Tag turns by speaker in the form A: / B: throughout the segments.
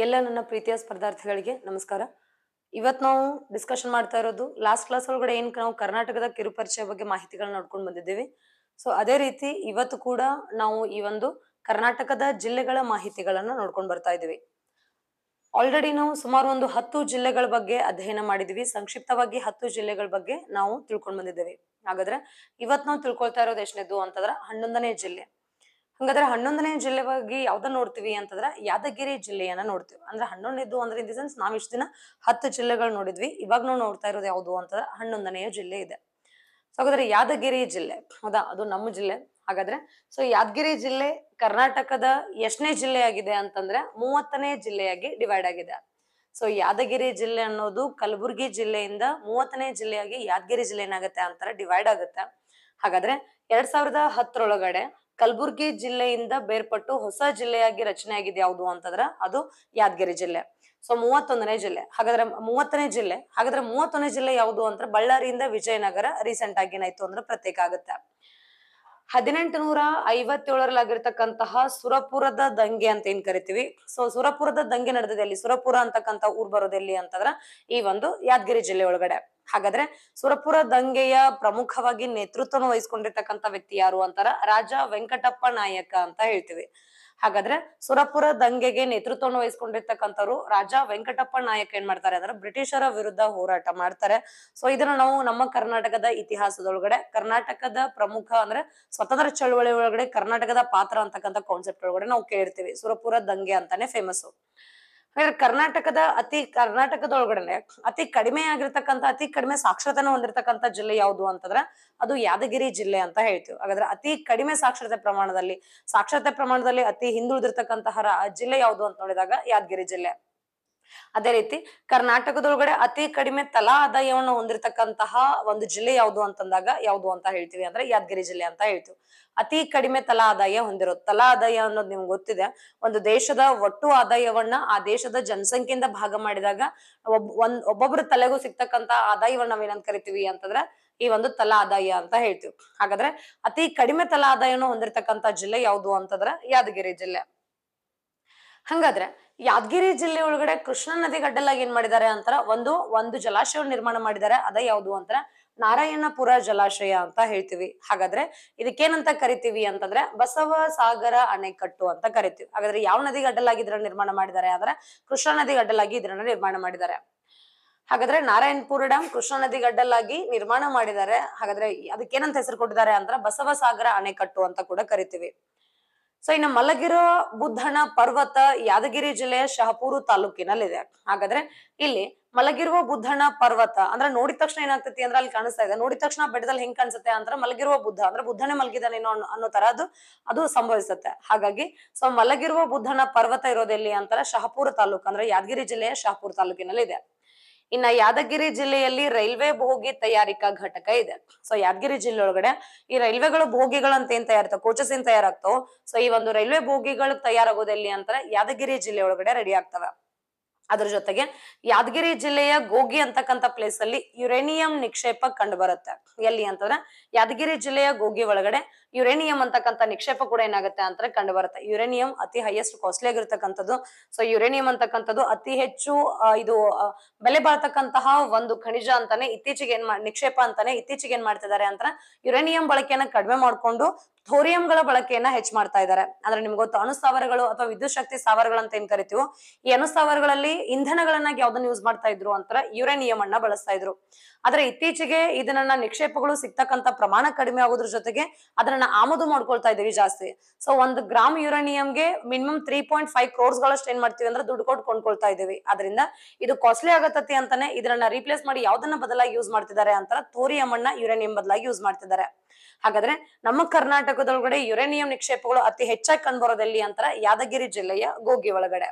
A: ಎಲ್ಲ ನನ್ನ ಪ್ರೀತಿಯ ಸ್ಪರ್ಧಾರ್ಥಿಗಳಿಗೆ ನಮಸ್ಕಾರ. ಇವತ್ತು ನಾವು ಡಿಸ್ಕಷನ್ ಮಾಡ್ತಾ ಇರೋದು ಲಾಸ್ಟ್ ಕ್ಲಾಸ್ ಒಳಗಡೆ ನಾವು ಕರ್ನಾಟಕದ ಕಿರುಪರಿಚಯ ಬಗ್ಗೆ ಮಾಹಿತಿಗಳನ್ನ ನೋಡ್ಕೊಂಡು ಬಂದಿದ್ದೀವಿ. ಸೊ ಅದೇ ರೀತಿ ಇವತ್ತು ಕೂಡ ನಾವು ಈ ಒಂದು ಕರ್ನಾಟಕದ ಜಿಲ್ಲೆಗಳ ಮಾಹಿತಿಗಳನ್ನ ನೋಡ್ಕೊಂಡು ಬರ್ತಾ ಇದೀವಿ. ಆಲ್ರೆಡಿ ನಾವು ಸುಮಾರು ಒಂದು 10 ಜಿಲ್ಲೆಗಳ ಬಗ್ಗೆ ಅಧ್ಯಯನ ಮಾಡಿದ್ವಿ. ಸಂಕ್ಷಿಪ್ತವಾಗಿ 10 ಜಿಲ್ಲೆಗಳ ಬಗ್ಗೆ ನಾವು ತಿಳ್ಕೊಂಡು ಬಂದಿದ್ದೇವೆ. ಹಾಗಾದ್ರೆ ಇವತ್ತು ನಾವು ತಿಳ್ಕೊಳ್ತಾ ಇರೋದು ಎಷ್ಟನೇದು ಅಂತಂದ್ರೆ 11ನೇ ಜಿಲ್ಲೆ. ಹಂಗಾದ್ರೆ 11ನೇ ಜಿಲ್ಲೆ ಬಗ್ಗೆ ಯಾವ್ದನ್ನ ನೋಡ್ತೀವಿ ಅಂತಂದ್ರೆ ಯಾದಗಿರಿ ಜಿಲ್ಲೆಯನ್ನ ನೋಡ್ತೀವಿ. ಅಂದ್ರೆ 11ನೇದು ಅಂದ್ರೆ ಇನ್ ದಿ ಸೆನ್ಸ್ ನಾವ್ ಇಷ್ಟ ದಿನ 10 ಜಿಲ್ಲೆಗಳು ನೋಡಿದ್ವಿ. ಇವಾಗ ನಾವು ನೋಡ್ತಾ ಇರೋದು ಯಾವ್ದು ಅಂತಂದ್ರೆ 11ನೇ ಜಿಲ್ಲೆ ಇದೆ. ಸೊ ಹಾಗಾದ್ರೆ ಯಾದಗಿರಿ ಜಿಲ್ಲೆ ಹೌದಾ, ಅದು ನಮ್ಮ ಜಿಲ್ಲೆ. ಹಾಗಾದ್ರೆ ಸೊ ಯಾದಗಿರಿ ಜಿಲ್ಲೆ ಕರ್ನಾಟಕದ ಎಷ್ಟನೇ ಜಿಲ್ಲೆ ಆಗಿದೆ ಅಂತಂದ್ರೆ 30ನೇ ಜಿಲ್ಲೆಯಾಗಿ ಡಿವೈಡ್ ಆಗಿದೆ. ಸೊ ಯಾದಗಿರಿ ಜಿಲ್ಲೆ ಅನ್ನೋದು ಕಲಬುರಗಿ ಜಿಲ್ಲೆಯಿಂದ 30ನೇ ಜಿಲ್ಲೆಯಾಗಿ ಯಾದಗಿರಿ ಜಿಲ್ಲೆ ಏನಾಗುತ್ತೆ ಅಂತಾರೆ ಡಿವೈಡ್ ಆಗುತ್ತೆ. ಹಾಗಾದ್ರೆ 2010 ಕಲಬುರಗಿ ಜಿಲ್ಲೆಯಿಂದ ಬೇರ್ಪಟ್ಟು ಹೊಸ ಜಿಲ್ಲೆಯಾಗಿ ರಚನೆ ಆಗಿದೆ ಯಾವುದು ಅಂತಂದ್ರ ಅದು ಯಾದಗಿರಿ ಜಿಲ್ಲೆ. ಸೊ 31ನೇ ಜಿಲ್ಲೆ. ಹಾಗಾದ್ರೆ 30ನೇ ಜಿಲ್ಲೆ. ಹಾಗಾದ್ರೆ 31ನೇ ಜಿಲ್ಲೆ ಯಾವುದು ಅಂದ್ರೆ ಬಳ್ಳಾರಿಯಿಂದ ವಿಜಯನಗರ ರೀಸೆಂಟ್ ಆಗಿ ಏನಾಯ್ತು ಅಂದ್ರೆ ಪ್ರತ್ಯೇಕ ಆಗುತ್ತೆ. 1857 ಸುರಪುರದ ದಂಗೆ ಅಂತ ಏನ್ ಕರಿತೀವಿ. ಸೊ ಸುರಪುರದ ದಂಗೆ ನಡೆದಿದೆ ಅಲ್ಲಿ. ಸುರಪುರ ಅಂತಕ್ಕಂಥ ಊರ್ ಬರೋದೆಲ್ಲಿ ಅಂತಂದ್ರ ಈ ಒಂದು ಯಾದಗಿರಿ ಜಿಲ್ಲೆ ಒಳಗಡೆ. ಹಾಗಾದ್ರೆ ಸುರಪುರ ದಂಗೆಯ ಪ್ರಮುಖವಾಗಿ ನೇತೃತ್ವವನ್ನು ವಹಿಸ್ಕೊಂಡಿರ್ತಕ್ಕಂಥ ವ್ಯಕ್ತಿ ಯಾರು ಅಂತಾರ ರಾಜ ವೆಂಕಟಪ್ಪ ನಾಯಕ ಅಂತ ಹೇಳ್ತೀವಿ. ಹಾಗಾದ್ರೆ ಸುರಪುರ ದಂಗೆಗೆ ನೇತೃತ್ವವನ್ನು ವಹಿಸ್ಕೊಂಡಿರ್ತಕ್ಕಂಥವ್ರು ರಾಜ ವೆಂಕಟಪ್ಪ ನಾಯಕ ಏನ್ ಮಾಡ್ತಾರೆ ಅಂದ್ರೆ ಬ್ರಿಟಿಷರ ವಿರುದ್ಧ ಹೋರಾಟ ಮಾಡ್ತಾರೆ. ಸೊ ಇದನ್ನ ನಾವು ನಮ್ಮ ಕರ್ನಾಟಕದ ಇತಿಹಾಸದೊಳಗಡೆ ಕರ್ನಾಟಕದ ಪ್ರಮುಖ ಅಂದ್ರೆ ಸ್ವತಂತ್ರ ಚಳವಳಿ ಒಳಗಡೆ ಕರ್ನಾಟಕದ ಪಾತ್ರ ಅಂತಕ್ಕಂಥ ಕಾನ್ಸೆಪ್ಟ್ ಒಳಗಡೆ ನಾವು ಕೇಳಿರ್ತೀವಿ. ಸುರಪುರ ದಂಗೆ ಅಂತಾನೆ ಫೇಮಸ್. ಹಾಗಾದ್ರೆ ಕರ್ನಾಟಕದೊಳಗಡೆ ಅತಿ ಕಡಿಮೆ ಆಗಿರ್ತಕ್ಕಂಥ ಅತಿ ಕಡಿಮೆ ಸಾಕ್ಷರತೆನ ಹೊಂದಿರತಕ್ಕಂಥ ಜಿಲ್ಲೆ ಯಾವುದು ಅಂತಂದ್ರೆ ಅದು ಯಾದಗಿರಿ ಜಿಲ್ಲೆ ಅಂತ ಹೇಳ್ತೀವಿ. ಹಾಗಾದ್ರೆ ಅತಿ ಕಡಿಮೆ ಸಾಕ್ಷರತೆ ಪ್ರಮಾಣದಲ್ಲಿ ಅತಿ ಹಿಂದುಳಿದಿರ್ತಕ್ಕಂತಹ ಜಿಲ್ಲೆ ಯಾವುದು ಅಂತ ನೋಡಿದಾಗ ಯಾದಗಿರಿ ಜಿಲ್ಲೆ. ಅದೇ ರೀತಿ ಕರ್ನಾಟಕದೊಳಗಡೆ ಅತಿ ಕಡಿಮೆ ತಲಾ ಆದಾಯವನ್ನು ಹೊಂದಿರತಕ್ಕಂತಹ ಒಂದು ಜಿಲ್ಲೆ ಯಾವುದು ಅಂತಂದಾಗ ಯಾವುದು ಅಂತ ಹೇಳ್ತೀವಿ ಅಂದ್ರೆ ಯಾದಗಿರಿ ಜಿಲ್ಲೆ ಅಂತ ಹೇಳ್ತೀವಿ. ಅತಿ ಕಡಿಮೆ ತಲಾ ಆದಾಯ ಹೊಂದಿರೋದು. ತಲಾ ಆದಾಯ ಅನ್ನೋದು ನಿಮ್ಗೆ ಗೊತ್ತಿದೆ, ಒಂದು ದೇಶದ ಒಟ್ಟು ಆದಾಯವನ್ನ ಆ ದೇಶದ ಜನಸಂಖ್ಯೆಯಿಂದ ಭಾಗ ಮಾಡಿದಾಗ ಒಬ್ಬೊಬ್ಬರ ತಲೆಗೂ ಸಿಗ್ತಕ್ಕಂತ ಆದಾಯವನ್ನ ನಾವೇನಂತ ಕರಿತೀವಿ ಅಂತಂದ್ರೆ ಈ ಒಂದು ತಲಾ ಆದಾಯ ಅಂತ ಹೇಳ್ತೀವಿ. ಹಾಗಾದ್ರೆ ಅತಿ ಕಡಿಮೆ ತಲಾ ಆದಾಯವನ್ನು ಹೊಂದಿರತಕ್ಕಂತ ಜಿಲ್ಲೆ ಯಾವುದು ಅಂತಂದ್ರೆ ಯಾದಗಿರಿ ಜಿಲ್ಲೆ. ಹಂಗಾದ್ರೆ ಯಾದಗಿರಿ ಜಿಲ್ಲೆ ಒಳಗಡೆ ಕೃಷ್ಣಾ ನದಿಗೆ ಅಡ್ಡಲಾಗಿ ಏನ್ ಮಾಡಿದ್ದಾರೆ ಅಂತಾರ ಒಂದು ಜಲಾಶಯವನ್ನು ನಿರ್ಮಾಣ ಮಾಡಿದ್ದಾರೆ. ಅದ ಯಾವುದು ಅಂತಾರ ನಾರಾಯಣಪುರ ಜಲಾಶಯ ಅಂತ ಹೇಳ್ತೀವಿ. ಹಾಗಾದ್ರೆ ಇದಕ್ಕೇನಂತ ಕರಿತೀವಿ ಅಂತಂದ್ರೆ ಬಸವ ಸಾಗರ ಅಣೆಕಟ್ಟು ಅಂತ ಕರಿತೀವಿ. ಹಾಗಾದ್ರೆ ಯಾವ ನದಿಗೆ ಅಡ್ಡಲಾಗಿ ಇದನ್ನ ನಿರ್ಮಾಣ ಮಾಡಿದ್ದಾರೆ ಅಂದ್ರೆ ಕೃಷ್ಣಾ ನದಿಗೆ ಅಡ್ಡಲಾಗಿ ಇದನ್ನ ನಿರ್ಮಾಣ ಮಾಡಿದ್ದಾರೆ. ಹಾಗಾದ್ರೆ ನಾರಾಯಣಪುರ ಡ್ಯಾಮ್ ಕೃಷ್ಣಾ ನದಿಗೆ ಅಡ್ಡಲಾಗಿ ನಿರ್ಮಾಣ ಮಾಡಿದ್ದಾರೆ. ಹಾಗಾದ್ರೆ ಅದಕ್ಕೇನಂತ ಹೆಸರು ಕೊಟ್ಟಿದ್ದಾರೆ ಅಂದ್ರೆ ಬಸವ ಸಾಗರ ಅಣೆಕಟ್ಟು ಅಂತ ಕೂಡ ಕರಿತೀವಿ. ಸೊ ಇನ್ನು ಮಲಗಿರೋ ಬುದ್ಧನ ಪರ್ವತ ಯಾದಗಿರಿ ಜಿಲ್ಲೆಯ ಶಹಪೂರು ತಾಲೂಕಿನಲ್ಲಿದೆ. ಹಾಗಾದ್ರೆ ಇಲ್ಲಿ ಮಲಗಿರುವ ಬುದ್ಧನ ಪರ್ವತ ಅಂದ್ರೆ ನೋಡಿದ ತಕ್ಷಣ ಏನಾಗ್ತತಿ ಅಂದ್ರೆ ಅಲ್ಲಿ ಕಾಣಿಸ್ತಾ ಇದೆ. ನೋಡಿದ ತಕ್ಷಣ ಬೆಟ್ಟದಲ್ಲಿ ಹೆಂಗ್ ಕಾಣಿಸುತ್ತೆ ಅಂದ್ರೆ ಮಲಗಿರುವ ಬುದ್ಧ ಅಂದ್ರೆ ಬುದ್ಧನೇ ಮಲಗಿದಾನೇನೋ ಅನ್ನೋ ತರ ಅದು ಸಂಭವಿಸುತ್ತೆ. ಹಾಗಾಗಿ ಸೊ ಮಲಗಿರುವ ಬುದ್ಧನ ಪರ್ವತ ಇರೋದೆಲ್ಲಿ ಅಂತಾರೆ ಶಹಪೂರ್ ತಾಲೂಕು ಅಂದ್ರೆ ಯಾದಗಿರಿ ಜಿಲ್ಲೆಯ ಶಹಪೂರ್ ತಾಲೂಕಿನಲ್ಲಿ ಇದೆ. ಇನ್ನ ಯಾದಗಿರಿ ಜಿಲ್ಲೆಯಲ್ಲಿ ರೈಲ್ವೆ ಬೋಗಿ ತಯಾರಿಕಾ ಘಟಕ ಇದೆ. ಸೊ ಯಾದಗಿರಿ ಜಿಲ್ಲೆ ಒಳಗಡೆ ಈ ರೈಲ್ವೆಗಳು ಬೋಗಿಗಳಂತ ಏನ್ ತಯಾರಾಗ್ತಾವ, ಕೋಚಸ್ ಏನ್ ತಯಾರಾಗ್ತಾವ. ಸೊ ಈ ಒಂದು ರೈಲ್ವೆ ಬೋಗಿಗಳು ತಯಾರಾಗೋದೆಲ್ಲಿ ಅಂತಾರೆ ಯಾದಗಿರಿ ಜಿಲ್ಲೆ ಒಳಗಡೆ ರೆಡಿ ಆಗ್ತವೆ. ಅದ್ರ ಜೊತೆಗೆ ಯಾದಗಿರಿ ಜಿಲ್ಲೆಯ ಗೋಗಿ ಅಂತಕ್ಕಂಥ ಪ್ಲೇಸ್ ಅಲ್ಲಿ ಯುರೇನಿಯಂ ನಿಕ್ಷೇಪ ಕಂಡು ಬರುತ್ತೆ. ಎಲ್ಲಿ ಅಂತಂದ್ರೆ ಯಾದಗಿರಿ ಜಿಲ್ಲೆಯ ಗೋಗಿ ಒಳಗಡೆ ಯುರೇನಿಯಂ ಅಂತಕ್ಕಂಥ ನಿಕ್ಷೇಪ ಕೂಡ ಏನಾಗುತ್ತೆ ಅಂತಾರೆ ಕಂಡು ಬರುತ್ತೆ. ಯುರೇನಿಯಂ ಅತಿ ಹೈಯೆಸ್ಟ್ ಕಾಸ್ಟ್ಲಿ ಆಗಿರ್ತಕ್ಕಂಥದ್ದು. ಸೊ ಯುರೇನಿಯಂ ಅಂತಕ್ಕಂಥದ್ದು ಅತಿ ಹೆಚ್ಚು ಇದು ಬೆಲೆ ಬಾಳ್ತಕ್ಕಂತಹ ಒಂದು ಖನಿಜ ಅಂತಾನೆ ಇತ್ತೀಚೆಗೆ ನಿಕ್ಷೇಪ ಅಂತಾನೆ ಇತ್ತೀಚೆಗೆ ಏನ್ ಮಾಡ್ತಿದ್ದಾರೆ ಅಂತ ಯುರೇನಿಯಂ ಬಳಕೆಯನ್ನ ಕಡಿಮೆ ಮಾಡ್ಕೊಂಡು ಥೋರಿಯಂಗಳ ಬಳಕೆಯನ್ನ ಹೆಚ್ಚು ಮಾಡ್ತಾ ಇದ್ದಾರೆ. ಅಂದ್ರೆ ನಿಮ್ಗೆ ಗೊತ್ತು ಅಣುಸ್ಥಾವರಗಳು ಅಥವಾ ವಿದ್ಯುತ್ ಶಕ್ತಿ ಸ್ಥಾವರಗಳು ಅಂತ ಏನ್ ಕರಿತೀವೋ ಈ ಅಣುಸ್ಥಾವರಗಳಲ್ಲಿ ಇಂಧನಗಳನ್ನಾಗಿ ಯಾವ್ದನ್ನ ಯೂಸ್ ಮಾಡ್ತಾ ಇದ್ರು ಅಂತಾರೆ ಯುರೇನಿಯಂ ಅನ್ನ ಬಳಸ್ತಾ ಇದ್ರು. ಆದ್ರೆ ಇತ್ತೀಚೆಗೆ ಇದನ್ನ ನಿಕ್ಷೇಪಗಳು ಸಿಗ್ತಕ್ಕಂತ ಪ್ರಮಾಣ ಕಡಿಮೆ ಆಗೋದ್ರ ಜೊತೆಗೆ ಅದನ್ನ ಆಮದು ಮಾಡ್ಕೊಳ್ತಾ ಇದೀವಿ ಜಾಸ್ತಿ. ಸೊ 1 ಗ್ರಾಮ್ ಯುರೇನಿಯಂಗೆ ಮಿನಿಮಮ್ 3.5 crores ಗಳಷ್ಟು ಏನ್ ಮಾಡ್ತೀವಿ ಅಂದ್ರೆ ದುಡ್ಡು ಕೊಟ್ಟು ಕೊಂಡ್ಕೊಳ್ತಾ ಇದೀವಿ. ಅದರಿಂದ ಇದು ಕಾಸ್ಟ್ಲಿ ಆಗತ್ತತಿ ಅಂತಾನೆ ಇದನ್ನ ರೀಪ್ಲೇಸ್ ಮಾಡಿ ಯಾವ್ದನ್ನ ಬದಲಾಗಿ ಯೂಸ್ ಮಾಡ್ತಿದ್ದಾರೆ ಅಂತಾರ ಥೋರಿಯಂ ಅನ್ನ ಯುರೇನಿಯಂ ಬದಲಾಗಿ ಯೂಸ್ ಮಾಡ್ತಿದ್ದಾರೆ. ಹಾಗಾದ್ರೆ ನಮ್ಮ ಕರ್ನಾಟಕದೊಳಗಡೆ ಯುರೇನಿಯಂ ನಿಕ್ಷೇಪಗಳು ಅತಿ ಹೆಚ್ಚಾಗಿ ಕಂಡುಬರೋದೆಲ್ಲಿ ಅಂತಾರ ಯಾದಗಿರಿ ಜಿಲ್ಲೆಯ ಗೋಗಿ ಒಳಗಡೆ.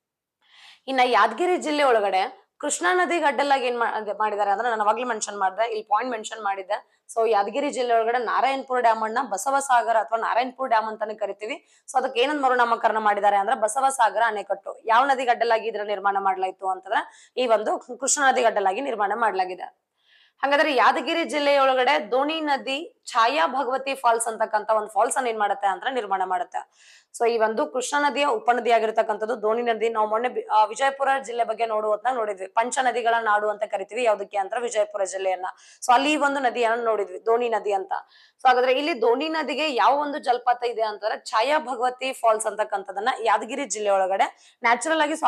A: ಇನ್ನ ಯಾದಗಿರಿ ಜಿಲ್ಲೆ ಒಳಗಡೆ ಕೃಷ್ಣಾ ನದಿಗೆ ಅಡ್ಡಲಾಗಿ ಏನ್ ಮಾಡಿದ್ದಾರೆ ಅಂದ್ರೆ ನಾನು ಅವಾಗ್ಲೇ ಮೆನ್ಷನ್ ಮಾಡಿದೆ, ಇಲ್ಲಿ ಪಾಯಿಂಟ್ ಮೆನ್ಷನ್ ಮಾಡಿದ್ದೆ. ಸೊ ಯಾದಗಿರಿ ಜಿಲ್ಲೆ ಒಳಗಡೆ ನಾರಾಯಣಪುರ ಡ್ಯಾಮ್ ಅನ್ನ ಬಸವಸಾಗರ ಅಥವಾ ನಾರಾಯಣಪುರ ಡ್ಯಾಮ್ ಅಂತಾನೆ ಕರಿತೀವಿ. ಸೊ ಅದಕ್ಕೆ ಏನಂದ್ ಮರುನಾಮಕರಣ ಮಾಡಿದ್ದಾರೆ ಅಂದ್ರೆ ಬಸವಸಾಗರ ಅಣೆಕಟ್ಟು. ಯಾವ ನದಿಗೆ ಅಡ್ಡಲಾಗಿ ಇದನ್ನ ನಿರ್ಮಾಣ ಮಾಡ್ಲಾಯ್ತು ಅಂತಂದ್ರೆ ಈ ಒಂದು ಕೃಷ್ಣಾ ನದಿಗೆ ಅಡ್ಡಲಾಗಿ ನಿರ್ಮಾಣ ಮಾಡ್ಲಾಗಿದೆ. ಹಾಗಾದ್ರೆ ಯಾದಗಿರಿ ಜಿಲ್ಲೆಯೊಳಗಡೆ ದೋಣಿ ನದಿ ಛಾಯಾ ಭಗವತಿ ಫಾಲ್ಸ್ ಅಂತಕ್ಕಂತ ಒಂದು ಫಾಲ್ಸ್ ಅನ್ನ ಏನ್ ಮಾಡುತ್ತೆ ಅಂತ ನಿರ್ಮಾಣ ಮಾಡುತ್ತೆ. ಸೊ ಈ ಒಂದು ಕೃಷ್ಣಾ ನದಿಯ ಉಪನದಿ ಆಗಿರ್ತಕ್ಕಂಥದ್ದು ದೋಣಿ ನದಿ. ನಾವು ಮೊನ್ನೆ ವಿಜಯಪುರ ಜಿಲ್ಲೆ ಬಗ್ಗೆ ನೋಡುವುದನ್ನ ನೋಡಿದ್ವಿ. ಪಂಚ ನದಿಗಳ ನಾಡು ಅಂತ ಕರಿತೀವಿ ಯಾವ್ದಕ್ಕೆ ಅಂತ ವಿಜಯಪುರ ಜಿಲ್ಲೆಯನ್ನ. ಸೊ ಅಲ್ಲಿ ಒಂದು ನದಿಯನ್ನ ನೋಡಿದ್ವಿ, ದೋಣಿ ನದಿ ಅಂತ. ಸೊ ಹಾಗಾದ್ರೆ ಇಲ್ಲಿ ದೋಣಿ ನದಿಗೆ ಯಾವ ಒಂದು ಜಲಪಾತ ಇದೆ ಅಂತಂದ್ರೆ ಛಾಯಾ ಭಗವತಿ ಫಾಲ್ಸ್ ಅಂತಕ್ಕಂಥದನ್ನ ಯಾದಗಿರಿ ಜಿಲ್ಲೆ ಒಳಗಡೆ ನ್ಯಾಚುರಲ್ ಆಗಿ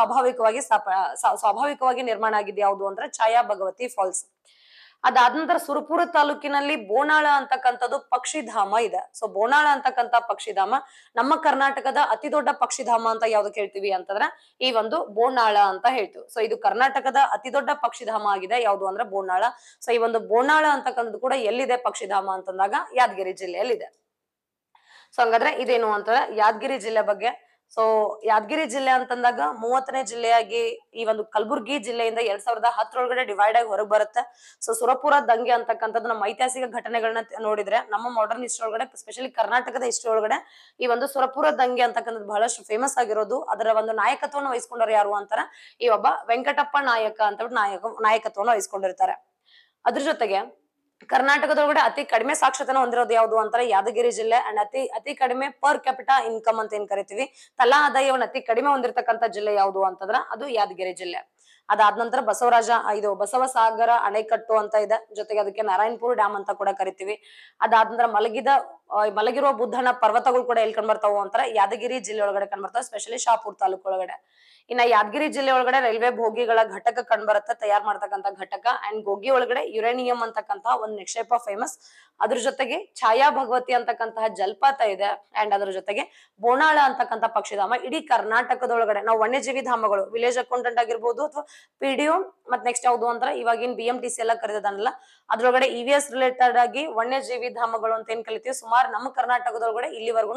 A: ಸ್ವಾಭಾವಿಕವಾಗಿ ನಿರ್ಮಾಣ ಆಗಿದೆ ಯಾವುದು ಅಂದ್ರೆ ಛಾಯಾ ಭಗವತಿ ಫಾಲ್ಸ್. ಅದಾದ ನಂತರ ಸುರಪುರ ತಾಲೂಕಿನಲ್ಲಿ ಬೋನಾಳ ಅಂತಕ್ಕಂಥದ್ದು ಪಕ್ಷಿಧಾಮ ಇದೆ. ಸೊ ಬೋನಾಳ ಅಂತಕ್ಕಂಥ ಪಕ್ಷಿಧಾಮ ನಮ್ಮ ಕರ್ನಾಟಕದ ಅತಿ ದೊಡ್ಡ ಪಕ್ಷಿಧಾಮ ಅಂತ ಯಾವ್ದಕ್ಕೆ ಹೇಳ್ತೀವಿ ಅಂತಂದ್ರೆ ಈ ಒಂದು ಬೋನಾಳ ಅಂತ ಹೇಳ್ತೀವಿ. ಸೊ ಇದು ಕರ್ನಾಟಕದ ಅತಿ ದೊಡ್ಡ ಪಕ್ಷಿಧಾಮ ಆಗಿದೆ ಯಾವ್ದು ಅಂದ್ರೆ ಬೋನಾಳ. ಸೊ ಈ ಒಂದು ಬೋನಾಳ ಅಂತಕ್ಕಂಥದ್ದು ಕೂಡ ಎಲ್ಲಿದೆ ಪಕ್ಷಿಧಾಮ ಅಂತಂದಾಗ ಯಾದಗಿರಿ ಜಿಲ್ಲೆಯಲ್ಲಿದೆ. ಸೊ ಹಂಗಾದ್ರೆ ಇದೇನು ಅಂತಂದ್ರೆ ಯಾದಗಿರಿ ಜಿಲ್ಲೆ ಬಗ್ಗೆ. ಸೊ ಯಾದಗಿರಿ ಜಿಲ್ಲೆ ಅಂತಂದಾಗ 30ನೇ ಜಿಲ್ಲೆಯಾಗಿ ಈ ಒಂದು ಕಲಬುರ್ಗಿ ಜಿಲ್ಲೆಯಿಂದ 2010 ಡಿವೈಡ್ ಆಗಿ ಹೊರಗೆ ಬರುತ್ತೆ. ಸೊ ಸುರಪುರ ದಂಗೆ ಅಂತಕ್ಕಂಥದ್ದು ನಮ್ಮ ಐತಿಹಾಸಿಕ ಘಟನೆಗಳನ್ನ ನೋಡಿದ್ರೆ ನಮ್ಮ ಮಾಡರ್ನ್ ಹಿಸ್ಟ್ರಿ ಒಳಗಡೆ ಸ್ಪೆಷಲಿ ಕರ್ನಾಟಕದ ಹಿಸ್ಟ್ರಿ ಒಳಗಡೆ ಈ ಒಂದು ಸುರಪುರ ದಂಗೆ ಅಂತಕ್ಕಂಥದ್ದು ಬಹಳಷ್ಟು ಫೇಮಸ್ ಆಗಿರೋದು. ಅದರ ಒಂದು ನಾಯಕತ್ವವನ್ನು ವಹಿಸ್ಕೊಂಡವ್ರು ಯಾರು ಅಂತಾರ ಈ ಒಬ್ಬ ವೆಂಕಟಪ್ಪ ನಾಯಕ ಅಂತ ನಾಯಕತ್ವವನ್ನು ವಹಿಸ್ಕೊಂಡಿರ್ತಾರೆ. ಅದ್ರ ಜೊತೆಗೆ ಕರ್ನಾಟಕದೊಳಗಡೆ ಅತಿ ಕಡಿಮೆ ಸಾಕ್ಷರತೆನ ಹೊಂದಿರೋದು ಯಾವುದು ಅಂತಾರೆ ಯಾದಗಿರಿ ಜಿಲ್ಲೆ. ಅಂಡ್ ಅತಿ ಕಡಿಮೆ ಪರ್ ಕ್ಯಾಪಿಟಾ ಇನ್ಕಮ್ ಅಂತ ಏನ್ ಕರಿತೀವಿ, ತಲಾ ಆದಾಯವನ್ನು ಅತಿ ಕಡಿಮೆ ಹೊಂದಿರತಕ್ಕಂತ ಜಿಲ್ಲೆ ಯಾವುದು ಅಂತಂದ್ರ ಅದು ಯಾದಗಿರಿ ಜಿಲ್ಲೆ. ಅದಾದ ನಂತರ ಬಸವಸಾಗರ ಅಣೆಕಟ್ಟು ಅಂತ ಇದೆ. ಜೊತೆಗೆ ಅದಕ್ಕೆ ನಾರಾಯಣಪುರ ಡ್ಯಾಮ್ ಅಂತ ಕೂಡ ಕರಿತೀವಿ. ಅದಾದ ನಂತರ ಮಲಗಿರುವ ಬುದ್ಧನ ಪರ್ವತಗಳು ಕೂಡ ಎಲ್ಲಿ ಕಂಡ್ಬರ್ತಾವು ಅಂತಾರೆ ಯಾದಗಿರಿ ಜಿಲ್ಲೆ ಒಳಗಡೆ ಕಂಡ್ಬರ್ತಾವ, ಸ್ಪೆಷಲಿ ಶಾಪುರ್ ತಾಲೂಕು ಒಳಗಡೆ. ಇನ್ನ ಯಾದಗಿರಿ ಜಿಲ್ಲೆ ಒಳಗಡೆ ರೈಲ್ವೆ ಭೋಗಿಗಳ ಘಟಕ ಕಂಡ್ಬರುತ್ತೆ, ತಯಾರು ಮಾಡ್ತಕ್ಕಂಥ ಘಟಕ. ಅಂಡ್ ಗೋಗಿ ಒಳಗಡೆ ಯುರೇನಿಯಂ ಅಂತಕ್ಕಂತಹ ಒಂದು ನಿಕ್ಷೇಪ ಫೇಮಸ್. ಅದ್ರ ಜೊತೆಗೆ ಛಾಯಾ ಭಗವತಿ ಅಂತಕ್ಕಂತಹ ಜಲಪಾತ ಇದೆ. ಅಂಡ್ ಅದ್ರ ಜೊತೆಗೆ ಬೋನಾಳ ಅಂತಕ್ಕಂಥ ಪಕ್ಷಿಧಾಮ. ಇಡೀ ಕರ್ನಾಟಕದೊಳಗಡೆ ನಾವು ವನ್ಯಜೀವಿ ಧಾಮಗಳು ವಿಲೇಜ್ ಅಕೌಂಟೆಂಟ್ ಆಗಿರ್ಬೋದು ಅಥವಾ PDO ಮತ್ ನೆಕ್ಸ್ಟ್ ಯಾವ್ದು ಅಂದ್ರ ಇವಾಗಿನ BMTC ಎಲ್ಲ ಕರೆದದನ್ನಲ್ಲ ಅದ್ರೊಳಗಡೆ EVS ರಿಲೇಟೆಡ್ ಆಗಿ ವನ್ಯಜೀವಿ ಧಾಮಗಳು ಅಂತ ಏನ್ ಕಲಿತೀವಿ. ಸುಮಾರು ನಮ್ಮ ಕರ್ನಾಟಕದೊಳಗಡೆ ಇಲ್ಲಿವರೆಗೂ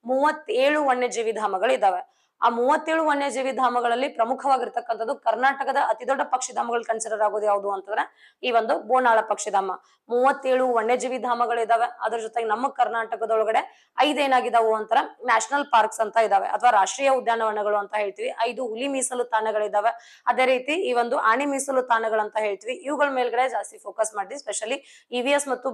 A: 37 ವನ್ಯಜೀವಿ ಧಾಮಗಳು ಇದಾವೆ. ಆ 37 ವನ್ಯಜೀವಿ ಧಾಮಗಳಲ್ಲಿ ಪ್ರಮುಖವಾಗಿರ್ತಕ್ಕಂಥದ್ದು ಕರ್ನಾಟಕದ ಅತಿ ದೊಡ್ಡ ಪಕ್ಷಿಧಾಮಗಳು ಕನ್ಸಿಡರ್ ಆಗೋದು ಯಾವುದು ಅಂತಂದ್ರೆ ಈ ಒಂದು ಬೋನಾಳ ಪಕ್ಷಿಧಾಮ. 37 ವನ್ಯಜೀವಿ ಧಾಮಗಳಿದಾವೆ. ಅದ್ರ ಜೊತೆಗೆ ನಮ್ಮ ಕರ್ನಾಟಕದೊಳಗಡೆ 5 ಏನಾಗಿದಾವು ಅಂತಾರ ನ್ಯಾಷನಲ್ ಪಾರ್ಕ್ಸ್ ಅಂತ ಇದಾವೆ ಅಥವಾ ರಾಷ್ಟ್ರೀಯ ಉದ್ಯಾನವನಗಳು ಅಂತ ಹೇಳ್ತೀವಿ. 5 ಹುಲಿ ಮೀಸಲು ತಾಣಗಳಿದಾವೆ. ಅದೇ ರೀತಿ ಈ ಒಂದು ಆನೆ ಮೀಸಲು ತಾಣಗಳಂತ ಹೇಳ್ತೀವಿ. ಇವುಗಳ ಮೇಲ್ಗಡೆ ಜಾಸ್ತಿ ಫೋಕಸ್ ಮಾಡಿ ಸ್ಪೆಷಲಿ EVS ಮತ್ತು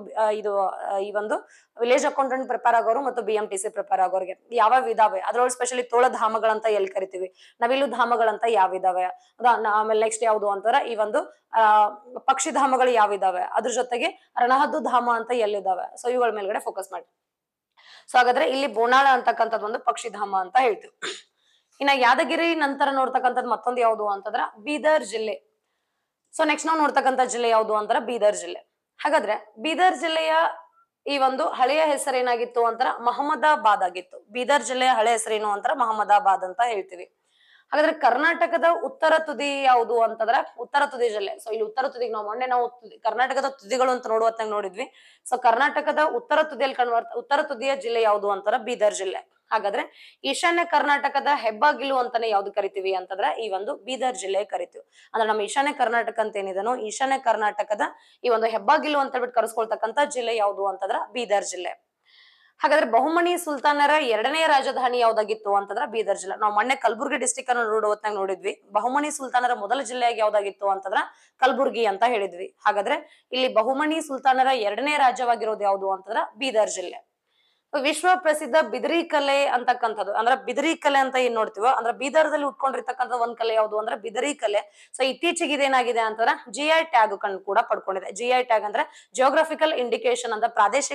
A: ಈ ಒಂದು ವಿಲೇಜ್ ಅಕೌಂಟೆಂಟ್ ಪ್ರಿಪೇರ್ ಆಗೋರು ಮತ್ತು BMTC ಪ್ರಿಪೇರ್ ಆಗೋರಿಗೆ ಯಾವ ಇದಾವೆ. ಅದ್ರೊಳಗೆ ಸ್ಪೆಷಲಿ ತೋಳ ಧಾಮಗಳಂತ ಎಲ್ಲಿ ಕರಿತೀವಿ, ನವಿಲು ಧಾಮಗಳಂತ ಯಾವಿದಾವೆ. ಆಮೇಲೆ ನೆಕ್ಸ್ಟ್ ಯಾವ್ದು ಅಂತಾರ ಈ ಒಂದು ಪಕ್ಷಿಧಾಮಗಳು ಯಾವಿದಾವೆ. ಅದ್ರ ಜೊತೆಗೆ ರಣಹದ್ದು ಧಾಮ ಅಂತ ಎಲ್ಲಿದಾವೆ. ಸೊ ಇವುಗಳ ಮೇಲ್ಗಡೆ ಫೋಕಸ್ ಮಾಡಿ. ಸೊ ಹಾಗಾದ್ರೆ ಇಲ್ಲಿ ಬೋನಾಳ ಅಂತಕ್ಕಂಥದ್ದು ಒಂದು ಪಕ್ಷಿಧಾಮ ಅಂತ ಹೇಳ್ತೀವಿ. ಇನ್ನ ಯಾದಗಿರಿ ನಂತರ ನೋಡ್ತಕ್ಕಂಥದ್ದು ಮತ್ತೊಂದು ಯಾವುದು ಅಂತಂದ್ರ ಬೀದರ್ ಜಿಲ್ಲೆ. ಸೊ ನೆಕ್ಸ್ಟ್ ನಾವು ನೋಡ್ತಕ್ಕಂಥ ಜಿಲ್ಲೆ ಯಾವುದು ಅಂತಾರ ಬೀದರ್ ಜಿಲ್ಲೆ. ಹಾಗಾದ್ರೆ ಬೀದರ್ ಜಿಲ್ಲೆಯ ಈ ಒಂದು ಹಳೆಯ ಹೆಸರು ಏನಾಗಿತ್ತು ಅಂತಾರ ಮಹಮ್ಮದಾಬಾದ್ ಆಗಿತ್ತು. ಬೀದರ್ ಜಿಲ್ಲೆಯ ಹಳೆಯ ಹೆಸರೇನು ಅಂತಾರ ಮಹಮ್ಮದಾಬಾದ್ ಅಂತ ಹೇಳ್ತೀವಿ. ಹಾಗಾದ್ರೆ ಕರ್ನಾಟಕದ ಉತ್ತರ ತುದಿ ಯಾವುದು ಅಂತಂದ್ರ ಉತ್ತರ ತುದಿ ಜಿಲ್ಲೆ. ಸೊ ಇಲ್ಲಿ ಉತ್ತರ ತುದಿಗೆ ನಾವು ಕರ್ನಾಟಕದ ತುದಿಗಳು ಅಂತ ನೋಡುವತ್ತಾಗ ನೋಡಿದ್ವಿ. ಸೊ ಕರ್ನಾಟಕದ ಉತ್ತರ ತುದಿಯ ಜಿಲ್ಲೆ ಯಾವುದು ಅಂತಾರ ಬೀದರ್ ಜಿಲ್ಲೆ. ಹಾಗಾದ್ರೆ ಈಶಾನ್ಯ ಕರ್ನಾಟಕದ ಹೆಬ್ಬಾಗಿಲು ಅಂತಾನೆ ಯಾವ್ದು ಕರಿತೀವಿ ಅಂತಂದ್ರೆ ಈ ಒಂದು ಬೀದರ್ ಜಿಲ್ಲೆ ಕರಿತೀವಿ. ಅಂದ್ರೆ ನಮ್ಮ ಈಶಾನ್ಯ ಕರ್ನಾಟಕ ಅಂತ ಏನಿದನೋ ಈಶಾನ್ಯ ಕರ್ನಾಟಕದ ಈ ಒಂದು ಹೆಬ್ಬಾಗಿಲು ಅಂತ ಹೇಳ್ಬಿಟ್ಟು ಕರೆಸ್ಕೊಳ್ತಕ್ಕಂಥ ಜಿಲ್ಲೆ ಯಾವುದು ಅಂತಂದ್ರ ಬೀದರ್ ಜಿಲ್ಲೆ. ಹಾಗಾದ್ರೆ ಬಹುಮನಿ ಸುಲ್ತಾನರ 2ನೇ ರಾಜಧಾನಿ ಯಾವ್ದಾಗಿತ್ತು ಅಂತಂದ್ರ ಬೀದರ್ ಜಿಲ್ಲೆ. ನಾವು ಮೊನ್ನೆ ಕಲಬುರ್ಗಿ ಡಿಸ್ಟಿಕ್ ಅನ್ನು ನೋಡುವತ್ತಾಗ ನೋಡಿದ್ವಿ. ಬಹುಮನಿ ಸುಲ್ತಾನರ ಮೊದಲ ಜಿಲ್ಲೆಯಾಗಿ ಯಾವ್ದಾಗಿತ್ತು ಅಂತಂದ್ರ ಕಲಬುರ್ಗಿ ಅಂತ ಹೇಳಿದ್ವಿ. ಹಾಗಾದ್ರೆ ಇಲ್ಲಿ ಬಹುಮನಿ ಸುಲ್ತಾನರ 2ನೇ ರಾಜ್ಯವಾಗಿರೋದು ಯಾವುದು ಅಂತಂದ್ರ ಬೀದರ್ ಜಿಲ್ಲೆ. ವಿಶ್ವ ಪ್ರಸಿದ್ಧ ಬಿದಿರಿ ಕಲೆ ಅಂತಕ್ಕಂಥದ್ದು ಅಂದ್ರೆ ಬಿದಿರಿ ಕಲೆ ಅಂತ ಏನ್ ನೋಡ್ತೀವೋ ಅಂದ್ರೆ ಬೀದರ್ದಲ್ಲಿ ಉಟ್ಕೊಂಡಿರ್ತಕ್ಕಂಥ ಒಂದ್ ಕಲೆ ಯಾವುದು ಅಂದ್ರೆ ಬಿದಿರಿ ಕಲೆ. ಸೊ ಇತ್ತೀಚೆಗೆ ಇದೇನಾಗಿದೆ ಅಂತಂದ್ರೆ GI ಟ್ಯಾಗ್ ಕೂಡ ಪಡ್ಕೊಂಡಿದೆ. GI ಟ್ಯಾಗ್ ಅಂದ್ರೆ ಜಿಯೋಗ್ರಫಿಕಲ್ ಇಂಡಿಕೇಶನ್ ಅಂತ